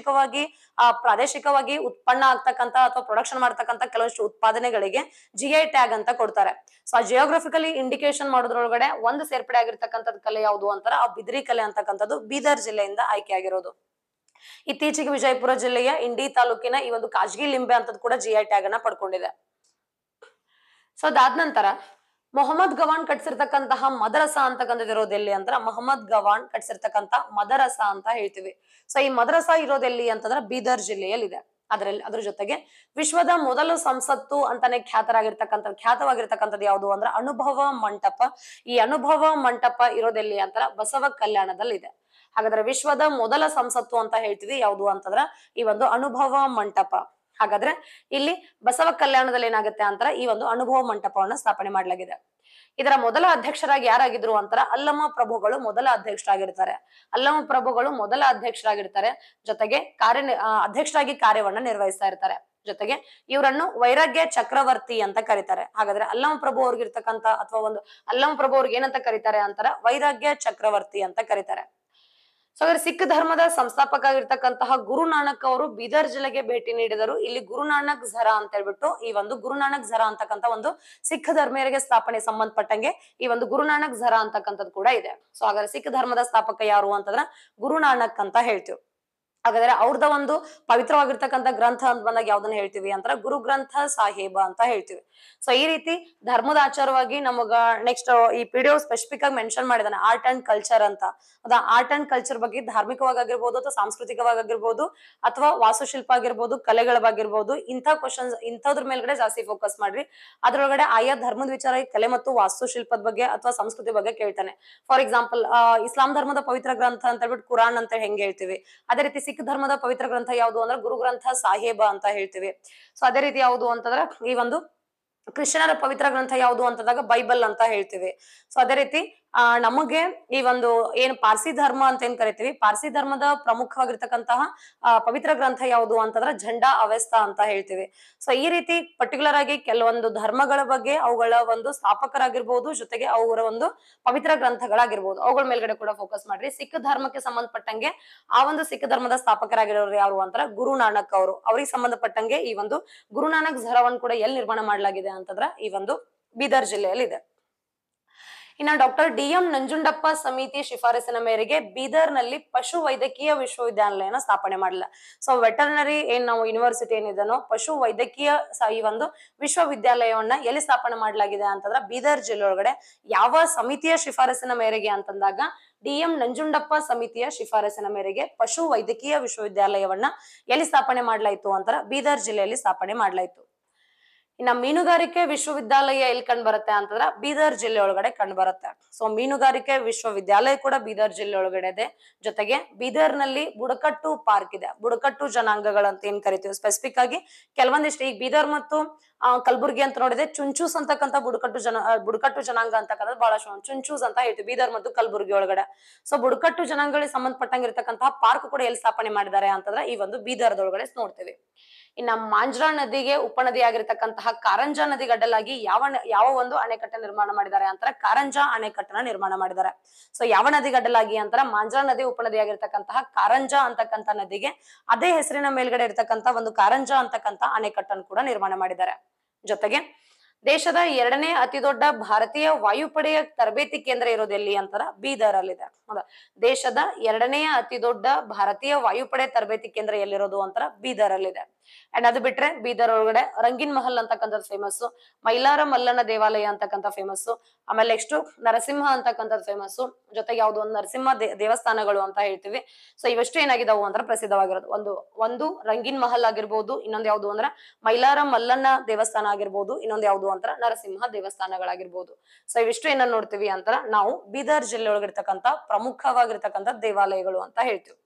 A: ಪ್ರಾದೇಶಿಕವಾಗಿ ಉತ್ಪನ್ನ ಆಗ್ತಕ್ಕಂಥ ಅಥವಾ ಪ್ರೊಡಕ್ಷನ್ ಮಾಡ್ತಕ್ಕಂಥ ಕೆಲವಷ್ಟು ಉತ್ಪಾದನೆಗಳಿಗೆ GI ಟ್ಯಾಗ್ ಅಂತ ಕೊಡ್ತಾರೆ. ಸೊ ಆ ಜಿಯೋಗ್ರಫಿಕಲಿ ಇಂಡಿಕೇಶನ್ ಮಾಡೋದ್ರೊಳಗಡೆ ಒಂದು ಸೇರ್ಪಡೆ ಆಗಿರ್ತಕ್ಕಂಥದ್ದು ಕಲೆ ಯಾವುದು ಅಂತಾರ ಆ ಬಿದಿರಿ ಕಲೆ ಅಂತಕ್ಕಂಥದ್ದು ಬೀದರ್ ಜಿಲ್ಲೆಯಿಂದ ಆಯ್ಕೆ ಆಗಿರೋದು. ಇತ್ತೀಚೆಗೆ ವಿಜಯಪುರ ಜಿಲ್ಲೆಯ ಇಂಡಿ ತಾಲೂಕಿನ ಈ ಒಂದು ಕಾಜ್ಗಿ ಲಿಂಬೆ ಅಂತದ್ ಕೂಡ GI ಟ್ಯಾಗ್ ಅನ್ನ ಪಡ್ಕೊಂಡಿದೆ. ಸೊ ಅದಾದ ನಂತರ ಮೊಹಮ್ಮದ್ ಗವಾನ್ ಕಟ್ಸಿರ್ತಕ್ಕಂತಹ ಮದರಸಾ ಅಂತಕ್ಕಂಥದ್ದು ಇರೋದು ಎಲ್ಲಿ ಅಂದ್ರ ಮೊಹಮ್ಮದ್ ಗವಾನ್ ಕಟ್ಸಿರ್ತಕ್ಕಂತ ಮದರಸಾ ಅಂತ ಹೇಳ್ತೀವಿ. ಸೊ ಈ ಮದರಸಾ ಇರೋದೆಲ್ಲಿ ಅಂತಂದ್ರ ಬೀದರ್ ಜಿಲ್ಲೆಯಲ್ಲಿದೆ. ಅದ್ರ ಜೊತೆಗೆ ವಿಶ್ವದ ಮೊದಲು ಸಂಸತ್ತು ಅಂತಾನೆ ಖ್ಯಾತವಾಗಿರ್ತಕ್ಕಂಥದ್ದು ಯಾವುದು ಅಂದ್ರೆ ಅನುಭವ ಮಂಟಪ. ಈ ಅನುಭವ ಮಂಟಪ ಇರೋದೆಲ್ಲಿ ಅಂತಾರ ಬಸವ ಕಲ್ಯಾಣದಲ್ಲಿ ಇದೆ. ಹಾಗಾದ್ರೆ ವಿಶ್ವದ ಮೊದಲ ಸಂಸತ್ತು ಅಂತ ಹೇಳ್ತೀವಿ ಯಾವುದು ಅಂತಂದ್ರ ಈ ಒಂದು ಅನುಭವ ಮಂಟಪ. ಹಾಗಾದ್ರೆ ಇಲ್ಲಿ ಬಸವ ಕಲ್ಯಾಣದಲ್ಲಿ ಏನಾಗುತ್ತೆ ಅಂತಾರ ಈ ಒಂದು ಅನುಭವ ಮಂಟಪವನ್ನ ಸ್ಥಾಪನೆ ಮಾಡಲಾಗಿದೆ. ಇದರ ಮೊದಲ ಅಧ್ಯಕ್ಷರಾಗಿ ಯಾರಾಗಿದ್ರು ಅಂತಾರ ಅಲ್ಲಮ ಪ್ರಭುಗಳು ಮೊದಲ ಅಧ್ಯಕ್ಷರಾಗಿರ್ತಾರೆ. ಅಲ್ಲಮ ಪ್ರಭುಗಳು ಮೊದಲ ಅಧ್ಯಕ್ಷರಾಗಿರ್ತಾರೆ. ಜೊತೆಗೆ ಅಧ್ಯಕ್ಷರಾಗಿ ಕಾರ್ಯವನ್ನ ನಿರ್ವಹಿಸ್ತಾ ಇರ್ತಾರೆ. ಜೊತೆಗೆ ಇವರನ್ನು ವೈರಾಗ್ಯ ಚಕ್ರವರ್ತಿ ಅಂತ ಕರೀತಾರೆ. ಹಾಗಾದ್ರೆ ಅಲ್ಲಮ ಪ್ರಭು ಅವ್ರಿಗಿರ್ತಕ್ಕಂತ ಅಥವಾ ಒಂದು ಅಲ್ಲಮ ಪ್ರಭು ಅವ್ರಿಗೆ ಏನಂತ ಕರೀತಾರೆ ಅಂತಾರ ವೈರಾಗ್ಯ ಚಕ್ರವರ್ತಿ ಅಂತ ಕರೀತಾರೆ. ಸೊ ಹಾಗಾದ್ರೆ ಸಿಖ್ ಧರ್ಮದ ಸಂಸ್ಥಾಪಕ ಆಗಿರ್ತಕ್ಕಂತಹ ಗುರು ನಾನಕ್ ಅವರು ಬೀದರ್ ಜಿಲ್ಲೆಗೆ ಭೇಟಿ ನೀಡಿದರು. ಇಲ್ಲಿ ಗುರುನಾನಕ್ ಝರಾ ಅಂತ ಹೇಳ್ಬಿಟ್ಟು ಈ ಒಂದು ಗುರುನಾನಕ್ ಝರಾ ಅಂತಕ್ಕಂಥ ಒಂದು ಸಿಖ್ ಧರ್ಮೀಯರಿಗೆ ಸ್ಥಾಪನೆ ಸಂಬಂಧಪಟ್ಟಂಗೆ ಈ ಒಂದು ಗುರುನಾನಕ್ ಝರಾ ಅಂತಕ್ಕಂಥದ್ದು ಕೂಡ ಇದೆ. ಸೊ ಹಾಗಾದ್ರೆ ಸಿಖ್ ಧರ್ಮದ ಸ್ಥಾಪಕ ಯಾರು ಅಂತಂದ್ರ ಗುರುನಾನಕ್ ಅಂತ ಹೇಳ್ತೀವಿ. ಹಾಗಾದ್ರೆ ಅವ್ರದ ಒಂದು ಪವಿತ್ರವಾಗಿರ್ತಕ್ಕಂಥ ಗ್ರಂಥ ಅಂತ ಬಂದಾಗ ಯಾವ್ದನ್ನ ಹೇಳ್ತೀವಿ ಅಂತಾರ ಗುರು ಗ್ರಂಥ ಸಾಹೇಬ ಅಂತ ಹೇಳ್ತೀವಿ. ಸೊ ಈ ರೀತಿ ಧರ್ಮದ ಆಚಾರವಾಗಿ ನಮಗ ನೆಕ್ಸ್ಟ್ ಈ ಪಿಡಿಒ ಸ್ಪೆಸಿಫಿಕ್ ಆಗಿ ಮೆನ್ಷನ್ ಮಾಡಿದಾನೆ ಆರ್ಟ್ ಅಂಡ್ ಕಲ್ಚರ್ ಅಂತ. ಅದ ಆರ್ಟ್ ಅಂಡ್ ಕಲ್ಚರ್ ಬಗ್ಗೆ ಧಾರ್ಮಿಕವಾಗಿರ್ಬೋದು ಅಥವಾ ಸಾಂಸ್ಕೃತಿಕವಾಗಿರ್ಬೋದು ಅಥವಾ ವಾಸ್ತುಶಿಲ್ಪ ಆಗಿರ್ಬೋದು ಕಲೆಗಳ ಆಗಿರ್ಬೋದು ಇಂಥ ಕ್ವಶನ್ಸ್ ಇಂಥದ್ರ ಮೇಲ್ಗಡೆ ಜಾಸ್ತಿ ಫೋಕಸ್ ಮಾಡ್ರಿ. ಅದ್ರೊಳಗಡೆ ಆಯಾ ಧರ್ಮದ ವಿಚಾರ ಕಲೆ ಮತ್ತು ವಾಸ್ತುಶಿಲ್ಪದ ಬಗ್ಗೆ ಅಥವಾ ಸಂಸ್ಕೃತಿ ಬಗ್ಗೆ ಕೇಳ್ತಾನೆ. ಫಾರ್ ಎಕ್ಸಾಂಪಲ್ ಇಸ್ಲಾಂ ಧರ್ಮದ ಪವಿತ್ರ ಗ್ರಂಥ ಅಂತ ಹೇಳ್ಬಿಟ್ಟು ಕುರಾನ್ ಅಂತ ಹೆಂಗ್ ಹೇಳ್ತೀವಿ, ಅದೇ ರೀತಿ ಸಿಖ್ ಧರ್ಮದ ಪವಿತ್ರ ಗ್ರಂಥ ಯಾವುದು ಅಂದ್ರೆ ಗುರು ಗ್ರಂಥ ಸಾಹೇಬ ಅಂತ ಹೇಳ್ತೀವಿ. ಸೊ ಅದೇ ರೀತಿ ಯಾವುದು ಅಂತಂದ್ರೆ ಈ ಒಂದು ಕ್ರಿಶ್ಚಿಯನರ ಪವಿತ್ರ ಗ್ರಂಥ ಯಾವುದು ಅಂತಂದಾಗ ಬೈಬಲ್ ಅಂತ ಹೇಳ್ತೀವಿ. ಸೊ ಅದೇ ರೀತಿ ನಮಗೆ ಈ ಒಂದು ಏನ್ ಪಾರ್ಸಿ ಧರ್ಮ ಅಂತ ಏನ್ ಕರಿತೀವಿ, ಪಾರ್ಸಿ ಧರ್ಮದ ಪ್ರಮುಖವಾಗಿರ್ತಕ್ಕಂತಹ ಪವಿತ್ರ ಗ್ರಂಥ ಯಾವುದು ಅಂತಂದ್ರೆ ಝಂಡಾ ಅವೆಸ್ತಾ ಅಂತ ಹೇಳ್ತೀವಿ. ಸೊ ಈ ರೀತಿ ಪರ್ಟಿಕ್ಯುಲರ್ ಆಗಿ ಕೆಲವೊಂದು ಧರ್ಮಗಳ ಬಗ್ಗೆ ಅವುಗಳ ಒಂದು ಸ್ಥಾಪಕರಾಗಿರ್ಬೋದು, ಜೊತೆಗೆ ಅವುಗಳ ಒಂದು ಪವಿತ್ರ ಗ್ರಂಥಗಳಾಗಿರ್ಬೋದು ಅವುಗಳ ಮೇಲ್ಗಡೆ ಕೂಡ ಫೋಕಸ್ ಮಾಡ್ರಿ. ಸಿಖ್ ಧರ್ಮಕ್ಕೆ ಸಂಬಂಧಪಟ್ಟಂಗೆ ಆ ಒಂದು ಸಿಖ್ ಧರ್ಮದ ಸ್ಥಾಪಕರಾಗಿರೋರು ಯಾರು ಅಂತಾರ ಗುರು ನಾನಕ್ ಅವರು. ಅವ್ರಿಗೆ ಸಂಬಂಧಪಟ್ಟಂಗೆ ಈ ಒಂದು ಗುರುನಾನಕ್ ಝರಾವನ್ ಕೂಡ ಎಲ್ಲಿ ನಿರ್ಮಾಣ ಮಾಡಲಾಗಿದೆ ಅಂತಂದ್ರ ಈ ಒಂದು ಬೀದರ್ ಜಿಲ್ಲೆಯಲ್ಲಿ ಇದೆ. ಇನ್ನ ಡಾಕ್ಟರ್ ಡಿ.ಎಂ. ನಂಜುಂಡಪ್ಪ ಸಮಿತಿ ಶಿಫಾರಸಿನ ಮೇರೆಗೆ ಬೀದರ್ ನಲ್ಲಿ ಪಶು ವೈದ್ಯಕೀಯ ವಿಶ್ವವಿದ್ಯಾಲಯನ ಸ್ಥಾಪನೆ ಮಾಡಲ್ಲ. ಸೊ ವೆಟರ್ನರಿ ಏನ್ ನಾವು ಯೂನಿವರ್ಸಿಟಿ ಏನಿದನೋ ಪಶು ವೈದ್ಯಕೀಯ ಈ ಒಂದು ವಿಶ್ವವಿದ್ಯಾಲಯವನ್ನ ಎಲ್ಲಿ ಸ್ಥಾಪನೆ ಮಾಡಲಾಗಿದೆ ಅಂತಂದ್ರ ಬೀದರ್ ಜಿಲ್ಲೆ ಒಳಗಡೆ ಯಾವ ಸಮಿತಿಯ ಶಿಫಾರಸಿನ ಮೇರೆಗೆ ಅಂತಂದಾಗ ಡಿ.ಎಂ. ನಂಜುಂಡಪ್ಪ ಸಮಿತಿಯ ಶಿಫಾರಸಿನ ಮೇರೆಗೆ ಪಶು ವೈದ್ಯಕೀಯ ವಿಶ್ವವಿದ್ಯಾಲಯವನ್ನ ಎಲ್ಲಿ ಸ್ಥಾಪನೆ ಮಾಡ್ಲಾಯ್ತು ಅಂತಾರ ಬೀದರ್ ಜಿಲ್ಲೆಯಲ್ಲಿ ಸ್ಥಾಪನೆ ಮಾಡ್ಲಾಯ್ತು. ಇನ್ನ ಮೀನುಗಾರಿಕೆ ವಿಶ್ವವಿದ್ಯಾಲಯ ಎಲ್ಲಿ ಕಂಡು ಬರುತ್ತೆ ಅಂತಂದ್ರ ಬೀದರ್ ಜಿಲ್ಲೆ ಒಳಗಡೆ ಕಂಡು ಬರುತ್ತೆ. ಸೊ ಮೀನುಗಾರಿಕೆ ವಿಶ್ವವಿದ್ಯಾಲಯ ಕೂಡ ಬೀದರ್ ಜಿಲ್ಲೆ ಒಳಗಡೆ ಇದೆ. ಜೊತೆಗೆ ಬೀದರ್ ನಲ್ಲಿ ಬುಡಕಟ್ಟು ಪಾರ್ಕ್ ಇದೆ. ಬುಡಕಟ್ಟು ಜನಾಂಗಗಳಂತ ಏನ್ ಕರಿತೀವಿ ಸ್ಪೆಸಿಫಿಕ್ ಆಗಿ ಕೆಲವೊಂದಿಷ್ಟು ಈಗ ಬೀದರ್ ಮತ್ತು ಕಲಬುರ್ಗಿ ಅಂತ ನೋಡಿದೆ ಚುಂಚೂಸ್ ಅಂತಕ್ಕಂಥ ಬುಡಕಟ್ಟು ಜನಾಂಗ ಅಂತಕ್ಕಂಥದ್ದು ಬಹಳ ಚುಂಚೂಸ್ ಅಂತ ಹೇಳ್ತೀವಿ ಬೀದರ್ ಮತ್ತು ಕಲಬುರ್ಗಿ ಒಳಗಡೆ. ಸೊ ಬುಡಕಟ್ಟು ಜನಾಂಗಗಳಿಗೆ ಸಂಬಂಧಪಟ್ಟಂಗಿರ್ತಕ್ಕಂತಹ ಪಾರ್ಕ್ ಕೂಡ ಎಲ್ಲಿ ಸ್ಥಾಪನೆ ಮಾಡಿದ್ದಾರೆ ಅಂತಂದ್ರೆ ಈ ಒಂದು ಬೀದರ್ದೊಳಗಡೆ ನೋಡ್ತೀವಿ. ಇನ್ನ ಮಾಂಜ್ರಾ ನದಿಗೆ ಉಪನದಿ ಆಗಿರ್ತಕ್ಕಂತಹ ಕಾರಂಜಾ ನದಿ ಗಡ್ಡಲಾಗಿ ಯಾವ ಒಂದು ಅಣೆಕಟ್ಟೆ ನಿರ್ಮಾಣ ಮಾಡಿದ್ದಾರೆ ಅಂತಾರ ಕಾರಂಜಾ ಅಣೆಕಟ್ಟನ್ನ ನಿರ್ಮಾಣ ಮಾಡಿದ್ದಾರೆ. ಸೊ ಯಾವ ನದಿ ಗಡ್ಡಲಾಗಿ ಅಂತಾರ ಮಾಂಜ್ರಾ ನದಿ ಉಪನದಿ ಆಗಿರ್ತಕ್ಕಂತಹ ಕಾರಂಜಾ ಅಂತಕ್ಕಂಥ ನದಿಗೆ ಅದೇ ಹೆಸರಿನ ಮೇಲ್ಗಡೆ ಇರ್ತಕ್ಕಂಥ ಒಂದು ಕಾರಂಜಾ ಅಂತಕ್ಕಂಥ ಅಣೆಕಟ್ಟನ್ನು ಕೂಡ ನಿರ್ಮಾಣ ಮಾಡಿದ್ದಾರೆ. ಜೊತೆಗೆ ದೇಶದ 2ನೇ ಅತಿ ದೊಡ್ಡ ಭಾರತೀಯ ವಾಯುಪಡೆಯ ತರಬೇತಿ ಕೇಂದ್ರ ಇರೋದು ಎಲ್ಲಿ ಅಂತಾರ ಬೀದರ್ ಅಲ್ಲಿದೆ. ಹೌದಾ, ದೇಶದ 2ನೇ ಅತಿ ದೊಡ್ಡ ಭಾರತೀಯ ವಾಯುಪಡೆ ತರಬೇತಿ ಕೇಂದ್ರ ಎಲ್ಲಿರೋದು ಅಂತಾರ ಬೀದರ್ ಅಲ್ಲಿದೆ. ಅಂಡ್ ಅದು ಬಿಟ್ರೆ ಬೀದರ್ ಒಳಗಡೆ ರಂಗಿನ್ ಮಹಲ್ ಅಂತಕ್ಕಂಥದ್ದು ಫೇಮಸ್, ಮೈಲಾರ ಮಲ್ಲನ ದೇವಾಲಯ ಅಂತಕ್ಕಂಥ ಫೇಮಸ್, ಆಮೇಲೆ ನೆಕ್ಸ್ಟ್ ನರಸಿಂಹ ಅಂತಕ್ಕಂಥದ್ದು ಫೇಮಸ್, ಜೊತೆಗೆ ಯಾವ್ದು ಒಂದು ನರಸಿಂಹ ದೇವಸ್ಥಾನಗಳು ಅಂತ ಹೇಳ್ತೀವಿ. ಸೊ ಇವೆಷ್ಟು ಏನಾಗಿದಾವು ಅಂದ್ರೆ ಪ್ರಸಿದ್ಧವಾಗಿರೋದು ಒಂದು ರಂಗಿನ್ ಮಹಲ್ ಆಗಿರ್ಬೋದು, ಇನ್ನೊಂದು ಯಾವ್ದು ಅಂದ್ರೆ ಮೈಲಾರ ಮಲ್ಲನ ದೇವಸ್ಥಾನ ಆಗಿರ್ಬೋದು, ಇನ್ನೊಂದು ಯಾವ್ದು ಅಂತರ ನರಸಿಂಹ ದೇವಸ್ಥಾನಗಳಾಗಿರ್ಬೋದು. ಸೊ ಇವಿಷ್ಟು ಏನ ನೋಡ್ತೀವಿ ಅಂತಾರ ನಾವು ಬೀದರ್ ಜಿಲ್ಲೆ ಒಳಗಿರ್ತಕ್ಕಂಥ ಪ್ರಮುಖವಾಗಿರ್ತಕ್ಕಂಥ ದೇವಾಲಯಗಳು ಅಂತ ಹೇಳ್ತೀವಿ.